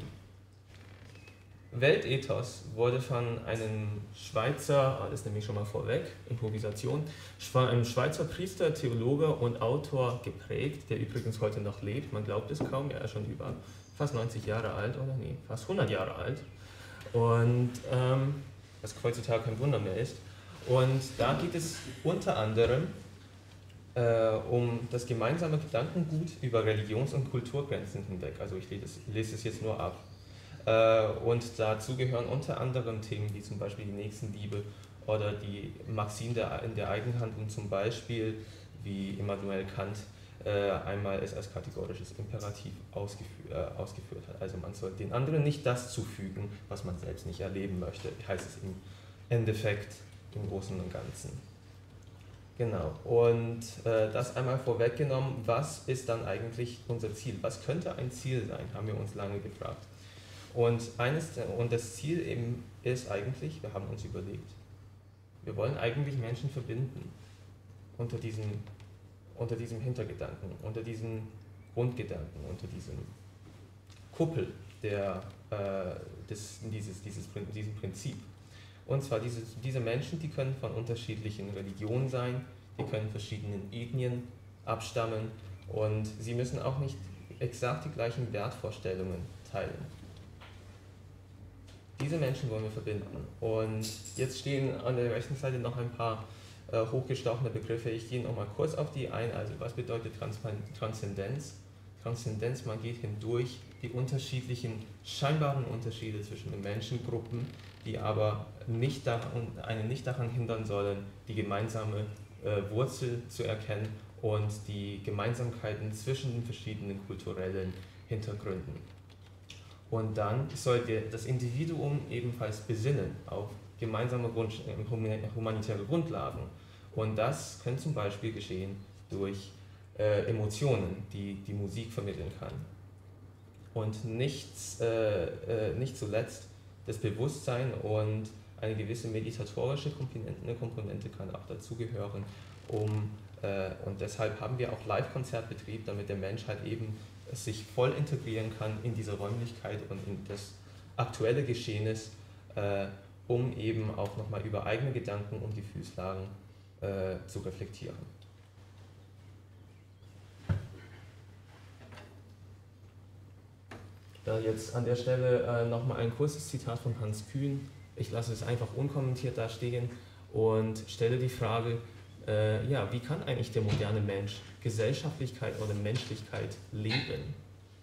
[SPEAKER 5] Weltethos wurde von einem Schweizer, das nehme ich schon mal vorweg, Improvisation, einem Schweizer Priester, Theologe und Autor geprägt, der übrigens heute noch lebt, man glaubt es kaum, er ist schon über fast 90 Jahre alt, oder nee, fast 100 Jahre alt. Und was heutzutage kein Wunder mehr ist. Und da geht es unter anderem um das gemeinsame Gedankengut über Religions- und Kulturgrenzen hinweg. Also ich lese es jetzt nur ab. Und dazu gehören unter anderem Themen wie zum Beispiel die Nächstenliebe oder die Maxime in der Eigenhandlung, zum Beispiel, wie Immanuel Kant einmal es als kategorisches Imperativ ausgeführt hat. Also man soll den anderen nicht das zufügen, was man selbst nicht erleben möchte, heißt es im Endeffekt im Großen und Ganzen. Genau, und das einmal vorweggenommen, was ist dann eigentlich unser Ziel? Was könnte ein Ziel sein, haben wir uns lange gefragt. Und das Ziel eben ist eigentlich, wir haben uns überlegt, wir wollen eigentlich Menschen verbinden unter diesem Hintergedanken, unter diesem Grundgedanken, unter diesem Kuppel diesem Prinzip. Und zwar diese Menschen, die können von unterschiedlichen Religionen sein, die können verschiedenen Ethnien abstammen und sie müssen auch nicht exakt die gleichen Wertvorstellungen teilen. Diese Menschen wollen wir verbinden. Und jetzt stehen an der rechten Seite noch ein paar hochgestochene Begriffe. Ich gehe noch mal kurz auf die ein. Also was bedeutet Transzendenz? Transzendenz, man geht hindurch die unterschiedlichen scheinbaren Unterschiede zwischen den Menschengruppen, die aber einen nicht daran hindern sollen, die gemeinsame Wurzel zu erkennen und die Gemeinsamkeiten zwischen den verschiedenen kulturellen Hintergründen. Und dann sollte das Individuum ebenfalls besinnen auf gemeinsame humanitäre Grundlagen. Und das kann zum Beispiel geschehen durch Emotionen, die die Musik vermitteln kann. Und nicht zuletzt das Bewusstsein und eine gewisse meditatorische Komponente kann auch dazugehören. Und deshalb haben wir auch Live-Konzertbetrieb, damit der Mensch halt eben sich voll integrieren kann in diese Räumlichkeit und in das aktuelle Geschehnis, um eben auch nochmal über eigene Gedanken und Gefühlslagen zu reflektieren. Jetzt an der Stelle nochmal ein kurzes Zitat von Hans Kühn. Ich lasse es einfach unkommentiert da stehen und stelle die Frage, wie kann eigentlich der moderne Mensch Gesellschaftlichkeit oder Menschlichkeit leben?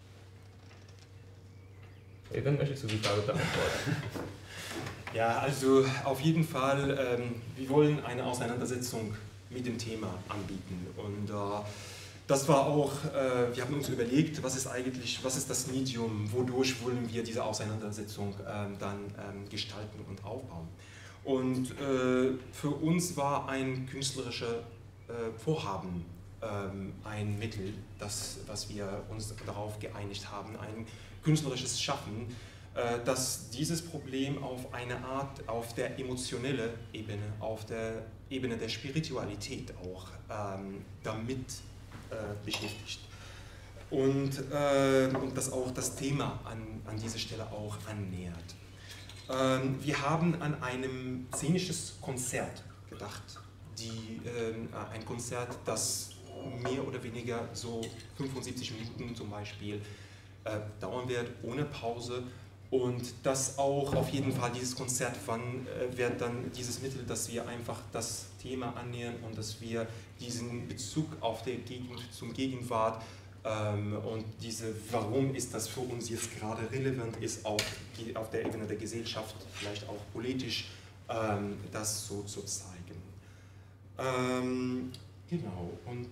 [SPEAKER 5] Dann möchtest du die Frage beantworten.
[SPEAKER 6] Ja, also auf jeden Fall, wir wollen eine Auseinandersetzung mit dem Thema anbieten. Und das war auch, wir haben uns überlegt, was ist das Medium, wodurch wollen wir diese Auseinandersetzung dann gestalten und aufbauen. Und für uns war ein künstlerisches Vorhaben ein Mittel, was wir uns darauf geeinigt haben, ein künstlerisches Schaffen, dass dieses Problem auf eine Art, auf der emotionellen Ebene, auf der Ebene der Spiritualität auch damit beschäftigt. Und dass auch das Thema an dieser Stelle auch annähert. Wir haben an einem szenisches Konzert gedacht, ein Konzert, das mehr oder weniger so 75 Minuten zum Beispiel dauern wird, ohne Pause. Und das auch auf jeden Fall, dieses Konzert wird dann dieses Mittel, dass wir einfach das Thema annähern und dass wir diesen Bezug auf der zum Gegenwart und warum ist das für uns jetzt gerade relevant ist, auf der Ebene der Gesellschaft, vielleicht auch politisch, das so zu zeigen. Genau, und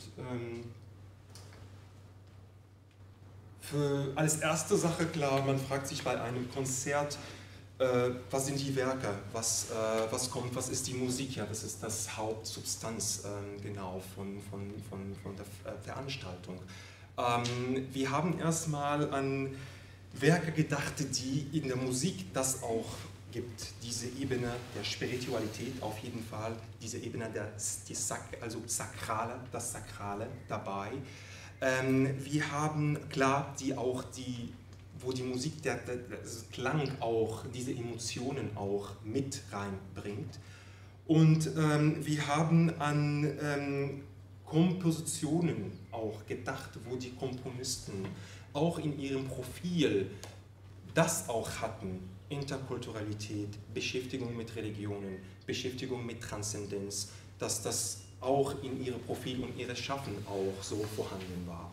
[SPEAKER 6] als erste Sache klar, man fragt sich bei einem Konzert, was sind die Werke, was kommt, was ist die Musik, ja, das ist das Hauptsubstanz genau von der Veranstaltung. Wir haben erstmal an Werke gedacht, die in der Musik das auch gibt, diese Ebene der Spiritualität auf jeden Fall, diese Ebene also das Sakrale dabei. Wir haben klar wo die Musik, der Klang auch, diese Emotionen auch mit reinbringt. Und wir haben an Kompositionen auch gedacht, wo die Komponisten auch in ihrem Profil das auch hatten, Interkulturalität, Beschäftigung mit Religionen, Beschäftigung mit Transzendenz, dass das auch in ihrem Profil und ihrem Schaffen auch so vorhanden war.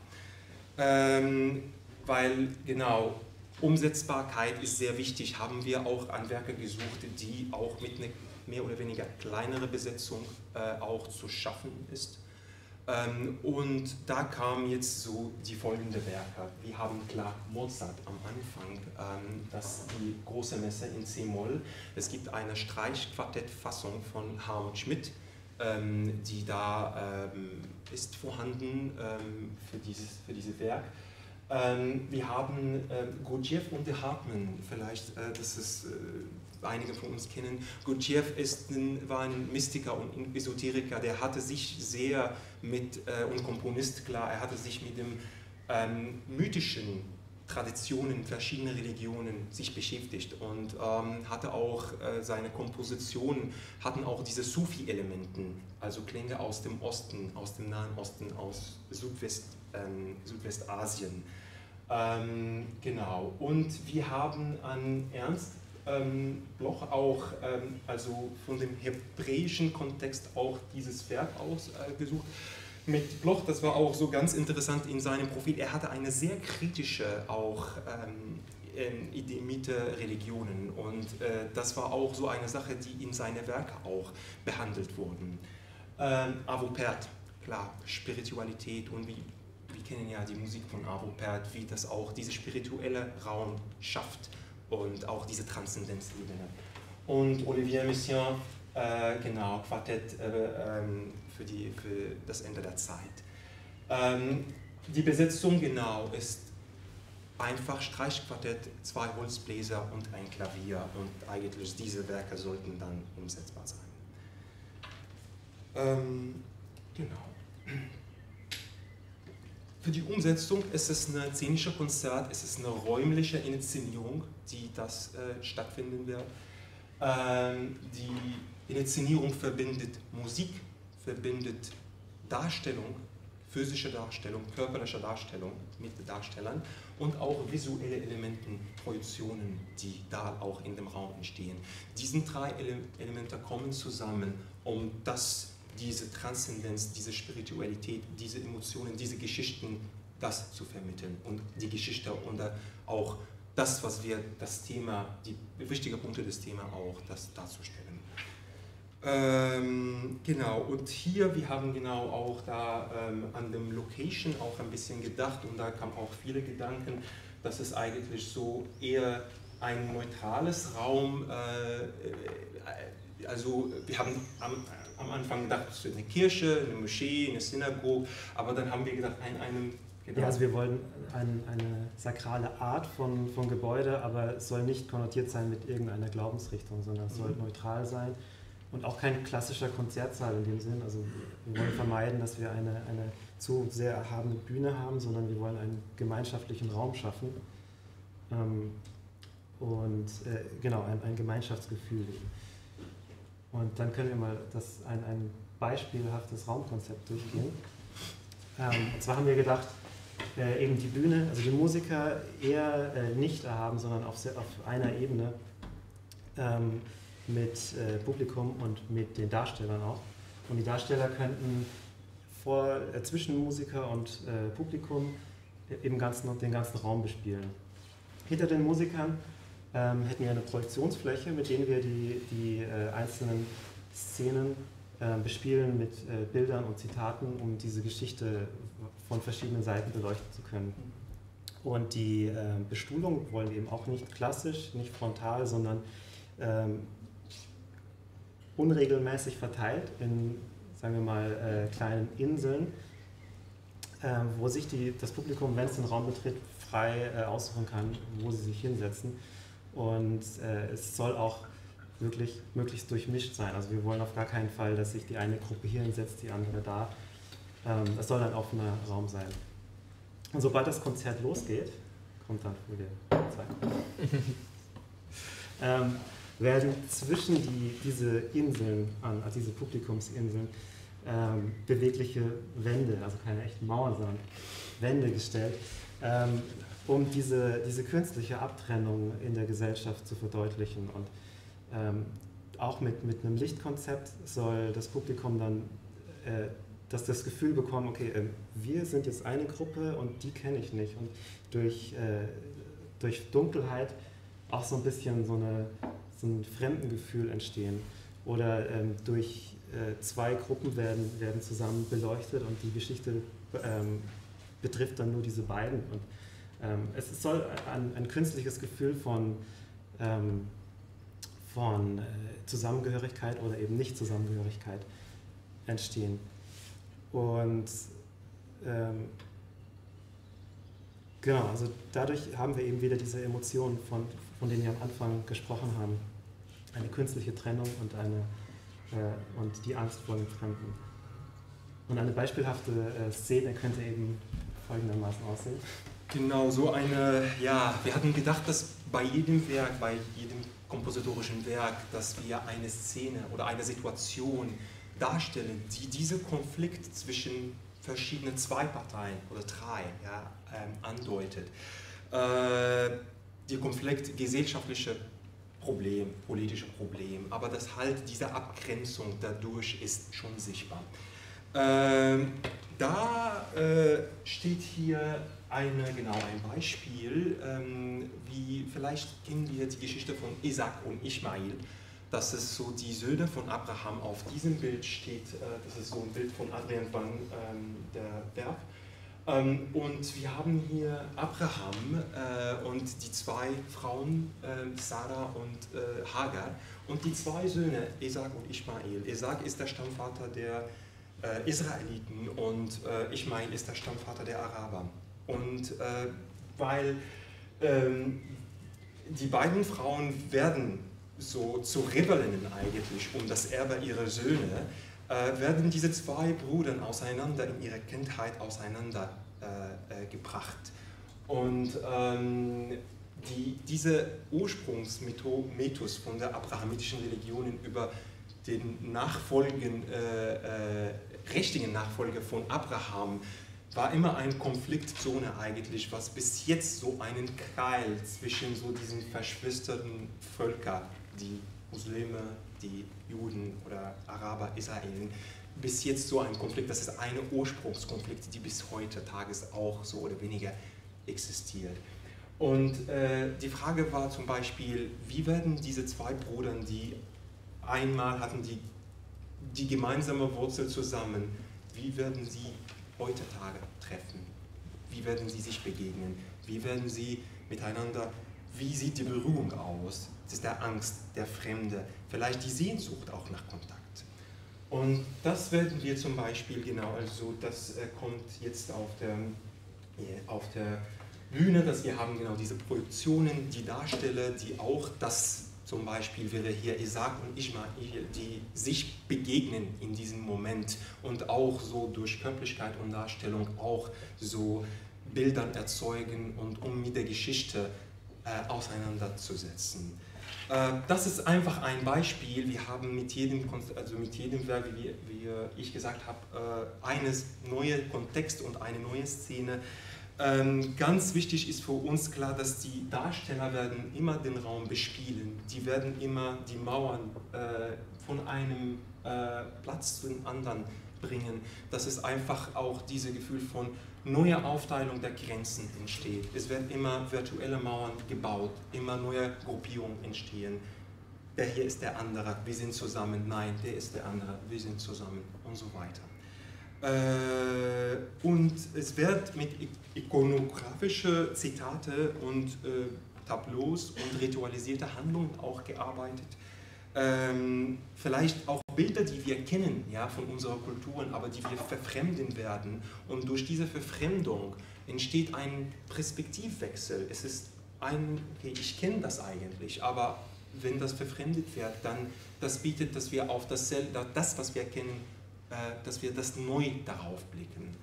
[SPEAKER 6] Weil genau, Umsetzbarkeit ist sehr wichtig, haben wir auch an Werke gesucht, die auch mit einer mehr oder weniger kleineren Besetzung auch zu schaffen ist. Und da kamen jetzt so die folgenden Werke. Wir haben klar Mozart am Anfang, die große Messe in C-Moll. Es gibt eine Streichquartettfassung von Hartmut Schmidt, die da ist vorhanden für dieses Werk. Wir haben Gurdjieff und de Hartmann, vielleicht, das ist einige von uns kennen. Gurdjieff war ein Mystiker und Esoteriker, der hatte sich sehr und Komponist, klar, er hatte sich mit dem mythischen Traditionen verschiedener Religionen sich beschäftigt und hatte auch seine Kompositionen hatten auch diese Sufi-Elementen, also Klänge aus dem Osten, aus dem Nahen Osten, aus Südwestasien. Genau. Und wir haben an Ernst Bloch auch, also von dem hebräischen Kontext auch dieses Werk ausgesucht. Mit Bloch, das war auch so ganz interessant in seinem Profil, er hatte eine sehr kritische auch Idee mit Religionen und das war auch so eine Sache, die in seine Werke auch behandelt wurden. Arvo Pärt, klar, Spiritualität und wir kennen ja die Musik von Arvo Pärt, wie das auch diese spirituelle Raum schafft und auch diese Transzendenzebene. Und Olivier Messiaen, genau, Quartett für das Ende der Zeit. Die Besetzung genau ist einfach Streichquartett, 2 Holzbläser und ein Klavier und eigentlich diese Werke sollten dann umsetzbar sein. Genau. Für die Umsetzung ist es ein szenisches Konzert, es ist eine räumliche Inszenierung, die das stattfinden wird. Die Inszenierung verbindet Musik, verbindet Darstellung, physische Darstellung, körperliche Darstellung mit Darstellern und auch visuelle Elemente, Projektionen, die da auch in dem Raum entstehen. Diese 3 Elemente kommen zusammen, um diese Transzendenz, diese Spiritualität, diese Emotionen, diese Geschichten, das zu vermitteln und die Geschichte und auch das, was wir, das Thema, die wichtigen Punkte des Themas auch, das darzustellen. Genau, und hier, wir haben genau auch da an dem Location auch ein bisschen gedacht und da kamen auch viele Gedanken, dass es eigentlich so eher ein neutrales Raum, also wir haben am Anfang gedacht, eine Kirche, eine Moschee, eine Synagoge, aber dann haben wir gedacht, genau.
[SPEAKER 7] Ja, also wir wollen eine sakrale Art von Gebäude, aber es soll nicht konnotiert sein mit irgendeiner Glaubensrichtung, sondern es soll neutral sein und auch kein klassischer Konzertsaal in dem Sinn. Also wir wollen vermeiden, dass wir eine zu sehr erhabene Bühne haben, sondern wir wollen einen gemeinschaftlichen Raum schaffen und genau, ein Gemeinschaftsgefühl. Und dann können wir mal ein beispielhaftes Raumkonzept durchgehen. Und zwar haben wir gedacht, eben die Bühne, also die Musiker eher nicht erhaben, sondern auf einer Ebene mit Publikum und mit den Darstellern auch. Und die Darsteller könnten zwischen Musiker und Publikum den ganzen Raum bespielen. Hinter den Musikern hätten wir eine Projektionsfläche, mit denen wir die einzelnen Szenen bespielen mit Bildern und Zitaten, um diese Geschichte von verschiedenen Seiten beleuchten zu können. Und die Bestuhlung wollen wir eben auch nicht klassisch, nicht frontal, sondern unregelmäßig verteilt in, sagen wir mal, kleinen Inseln, wo sich das Publikum, wenn es den Raum betritt, frei aussuchen kann, wo sie sich hinsetzen. Und es soll auch wirklich möglichst durchmischt sein. Also wir wollen auf gar keinen Fall, dass sich die eine Gruppe hier hinsetzt, die andere da. Es soll ein offener Raum sein. Und sobald das Konzert losgeht, kommt dann Folie 2, werden zwischen diese Inseln, also diese Publikumsinseln, bewegliche Wände, also keine echten Mauern, sondern Wände gestellt, um diese künstliche Abtrennung in der Gesellschaft zu verdeutlichen. Und auch mit einem Lichtkonzept soll das Publikum dann das Gefühl bekommen, okay, wir sind jetzt eine Gruppe und die kenne ich nicht. Und durch Dunkelheit auch so ein bisschen so ein Fremdengefühl entstehen. Oder durch zwei Gruppen werden zusammen beleuchtet und die Geschichte betrifft dann nur diese beiden. Und es soll ein künstliches Gefühl von Zusammengehörigkeit oder eben Nicht-Zusammengehörigkeit entstehen. Und genau, also dadurch haben wir eben wieder diese Emotionen, von denen wir am Anfang gesprochen haben. Eine künstliche Trennung und die Angst vor dem Fremden. Und eine beispielhafte Szene könnte eben folgendermaßen aussehen.
[SPEAKER 6] Genau, so eine, ja, wir hatten gedacht, dass bei jedem Werk, bei jedem kompositorischen Werk, dass wir eine Szene oder eine Situation darstellen, die diesen Konflikt zwischen verschiedenen zwei Parteien oder drei andeutet. Der Konflikt gesellschaftliche Problem, politische Problem, aber dass halt diese Abgrenzung dadurch ist schon sichtbar. Da steht hier ein Beispiel, wie vielleicht kennen wir die Geschichte von Isaac und Ismail. Das ist so die Söhne von Abraham. Auf diesem Bild steht, das ist so ein Bild von Adrian van der Werf. Und wir haben hier Abraham und die zwei Frauen, Sarah und Hagar, und die zwei Söhne, Isaac und Ismail. Isaac ist der Stammvater der Israeliten und Ismail ist der Stammvater der Araber. Und weil die beiden Frauen werden so zu Rebellinnen eigentlich um das Erbe ihrer Söhne, werden diese zwei Brüder auseinander in ihrer Kindheit gebracht. Und diese Ursprungsmythos von der abrahamitischen Religionen über den richtigen Nachfolger von Abraham war immer eine Konfliktzone eigentlich, was bis jetzt so einen Keil zwischen so diesen verschwisterten Völkern, die Muslime, die Juden oder Araber, Israelen, bis jetzt so ein Konflikt, das ist eine Ursprungskonflikt, die bis heute Tages auch so oder weniger existiert. Und die Frage war zum Beispiel, wie werden diese zwei Brüder, die einmal hatten die gemeinsame Wurzel zusammen, wie werden sie heutzutage treffen? Wie werden sie sich begegnen? Wie werden sie miteinander, wie sieht die Berührung aus? Das ist der Angst, der Fremde, vielleicht die Sehnsucht auch nach Kontakt. Und das werden wir zum Beispiel, also das kommt jetzt auf der Bühne, dass wir haben genau diese Projektionen, die Darsteller, die auch das, zum Beispiel wäre hier Isaac und Ismail, die sich begegnen in diesem Moment und auch so durch Körperlichkeit und Darstellung auch so Bildern erzeugen und um mit der Geschichte auseinanderzusetzen. Das ist einfach ein Beispiel. Wir haben mit jedem Werk, wie ich gesagt habe, einen neuen Kontext und eine neue Szene. Ganz wichtig ist für uns klar, dass die Darsteller werden immer den Raum bespielen. Die werden immer die Mauern von einem Platz zu dem anderen bringen. Dass es einfach auch dieses Gefühl von neuer Aufteilung der Grenzen entsteht. Es werden immer virtuelle Mauern gebaut, immer neue Gruppierungen entstehen. Der hier ist der andere, wir sind zusammen. Nein, der ist der andere, wir sind zusammen und so weiter. Und es wird mit ikonografischen Zitate und Tableaus und ritualisierte Handlungen auch gearbeitet. vielleicht auch Bilder, die wir kennen, ja, von unseren Kulturen, aber die wir verfremden werden. Und durch diese Verfremdung entsteht ein Perspektivwechsel. Es ist okay, ich kenne das eigentlich, aber wenn das verfremdet wird, dann das bietet, dass wir auf das, was wir kennen, dass wir das neu darauf blicken.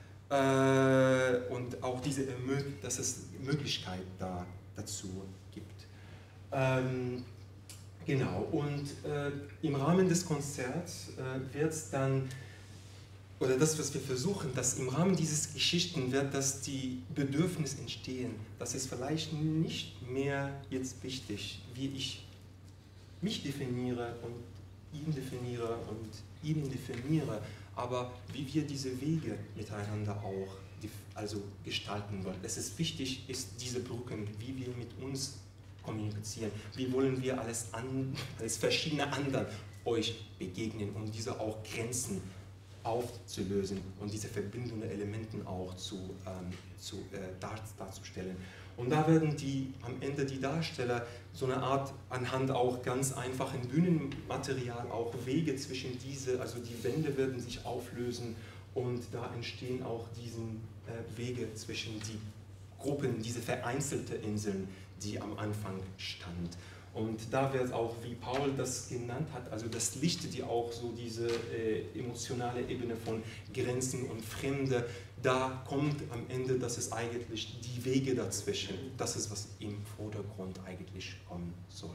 [SPEAKER 6] Und auch dass es Möglichkeit dazu gibt. Genau, und im Rahmen des Konzerts wird es dann, oder das, was wir versuchen, dass im Rahmen dieses Geschichten wird, dass die Bedürfnisse entstehen, dass es vielleicht nicht mehr jetzt wichtig, wie ich mich definiere und ihn definiere und ihnen definiere, aber wie wir diese Wege miteinander auch gestalten wollen. Es ist wichtig, diese Brücken, wie wir mit uns kommunizieren, wie wollen wir als verschiedene anderen euch begegnen, um diese auch Grenzen aufzulösen und diese verbindenden Elemente auch darzustellen. Und da werden am Ende die Darsteller so eine Art, anhand auch ganz einfachen Bühnenmaterial, auch Wege zwischen also die Wände werden sich auflösen und da entstehen auch diese Wege zwischen die Gruppen, diese vereinzelte Inseln, die am Anfang stand. Und da wird auch, wie Paul das genannt hat, also das Licht, die auch so diese emotionale Ebene von Grenzen und Fremde, da kommt am Ende, dass es eigentlich die Wege dazwischen, das ist, was im Vordergrund eigentlich kommen sollte.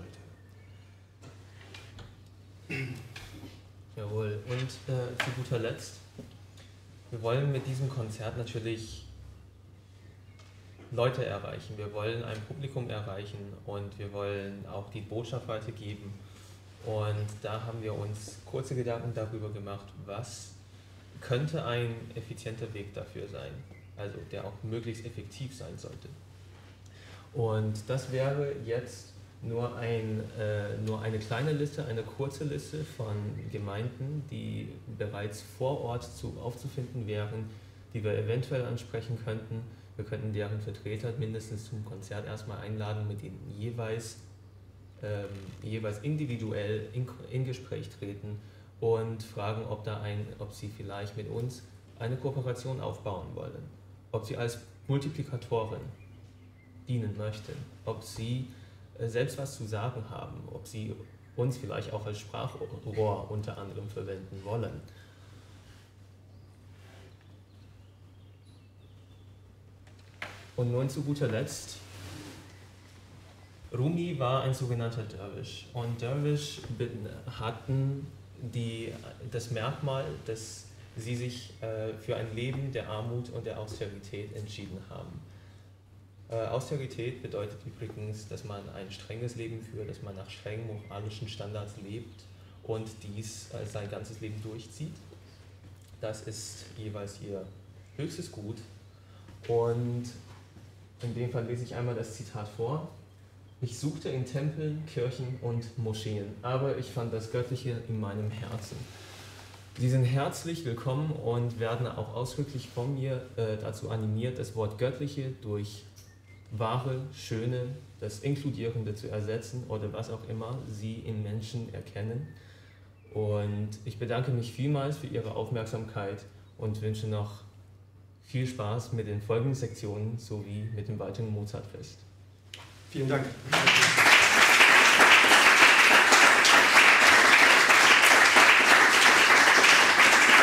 [SPEAKER 5] Jawohl, und zu guter Letzt, wir wollen mit diesem Konzert natürlich Leute erreichen, wir wollen ein Publikum erreichen und wir wollen auch die Botschaft weitergeben. Und da haben wir uns kurze Gedanken darüber gemacht, was könnte ein effizienter Weg dafür sein, also der auch möglichst effektiv sein sollte. Und das wäre jetzt nur eine kleine Liste, eine kurze Liste von Gemeinden, die bereits vor Ort aufzufinden wären, die wir eventuell ansprechen könnten. Wir könnten deren Vertreter mindestens zum Konzert erstmal einladen, mit ihnen jeweils individuell in Gespräch treten und fragen, ob sie vielleicht mit uns eine Kooperation aufbauen wollen, ob sie als Multiplikatoren dienen möchten, ob sie selbst was zu sagen haben, ob sie uns vielleicht auch als Sprachrohr unter anderem verwenden wollen. Und nun zu guter Letzt, Rumi war ein sogenannter Derwisch und Derwisch hatten das Merkmal, dass sie sich für ein Leben der Armut und der Austerität entschieden haben. Austerität bedeutet übrigens, dass man ein strenges Leben führt, dass man nach strengen moralischen Standards lebt und dies sein ganzes Leben durchzieht. Das ist jeweils ihr höchstes Gut und in dem Fall lese ich einmal das Zitat vor. Ich suchte in Tempeln, Kirchen und Moscheen, aber ich fand das Göttliche in meinem Herzen. Sie sind herzlich willkommen und werden auch ausdrücklich von mir dazu animiert, das Wort Göttliche durch wahre, schöne, das Inkludierende zu ersetzen oder was auch immer Sie in Menschen erkennen. Und ich bedanke mich vielmals für Ihre Aufmerksamkeit und wünsche noch viel Spaß mit den folgenden Sektionen sowie mit dem weiteren Mozartfest.
[SPEAKER 6] Vielen Dank.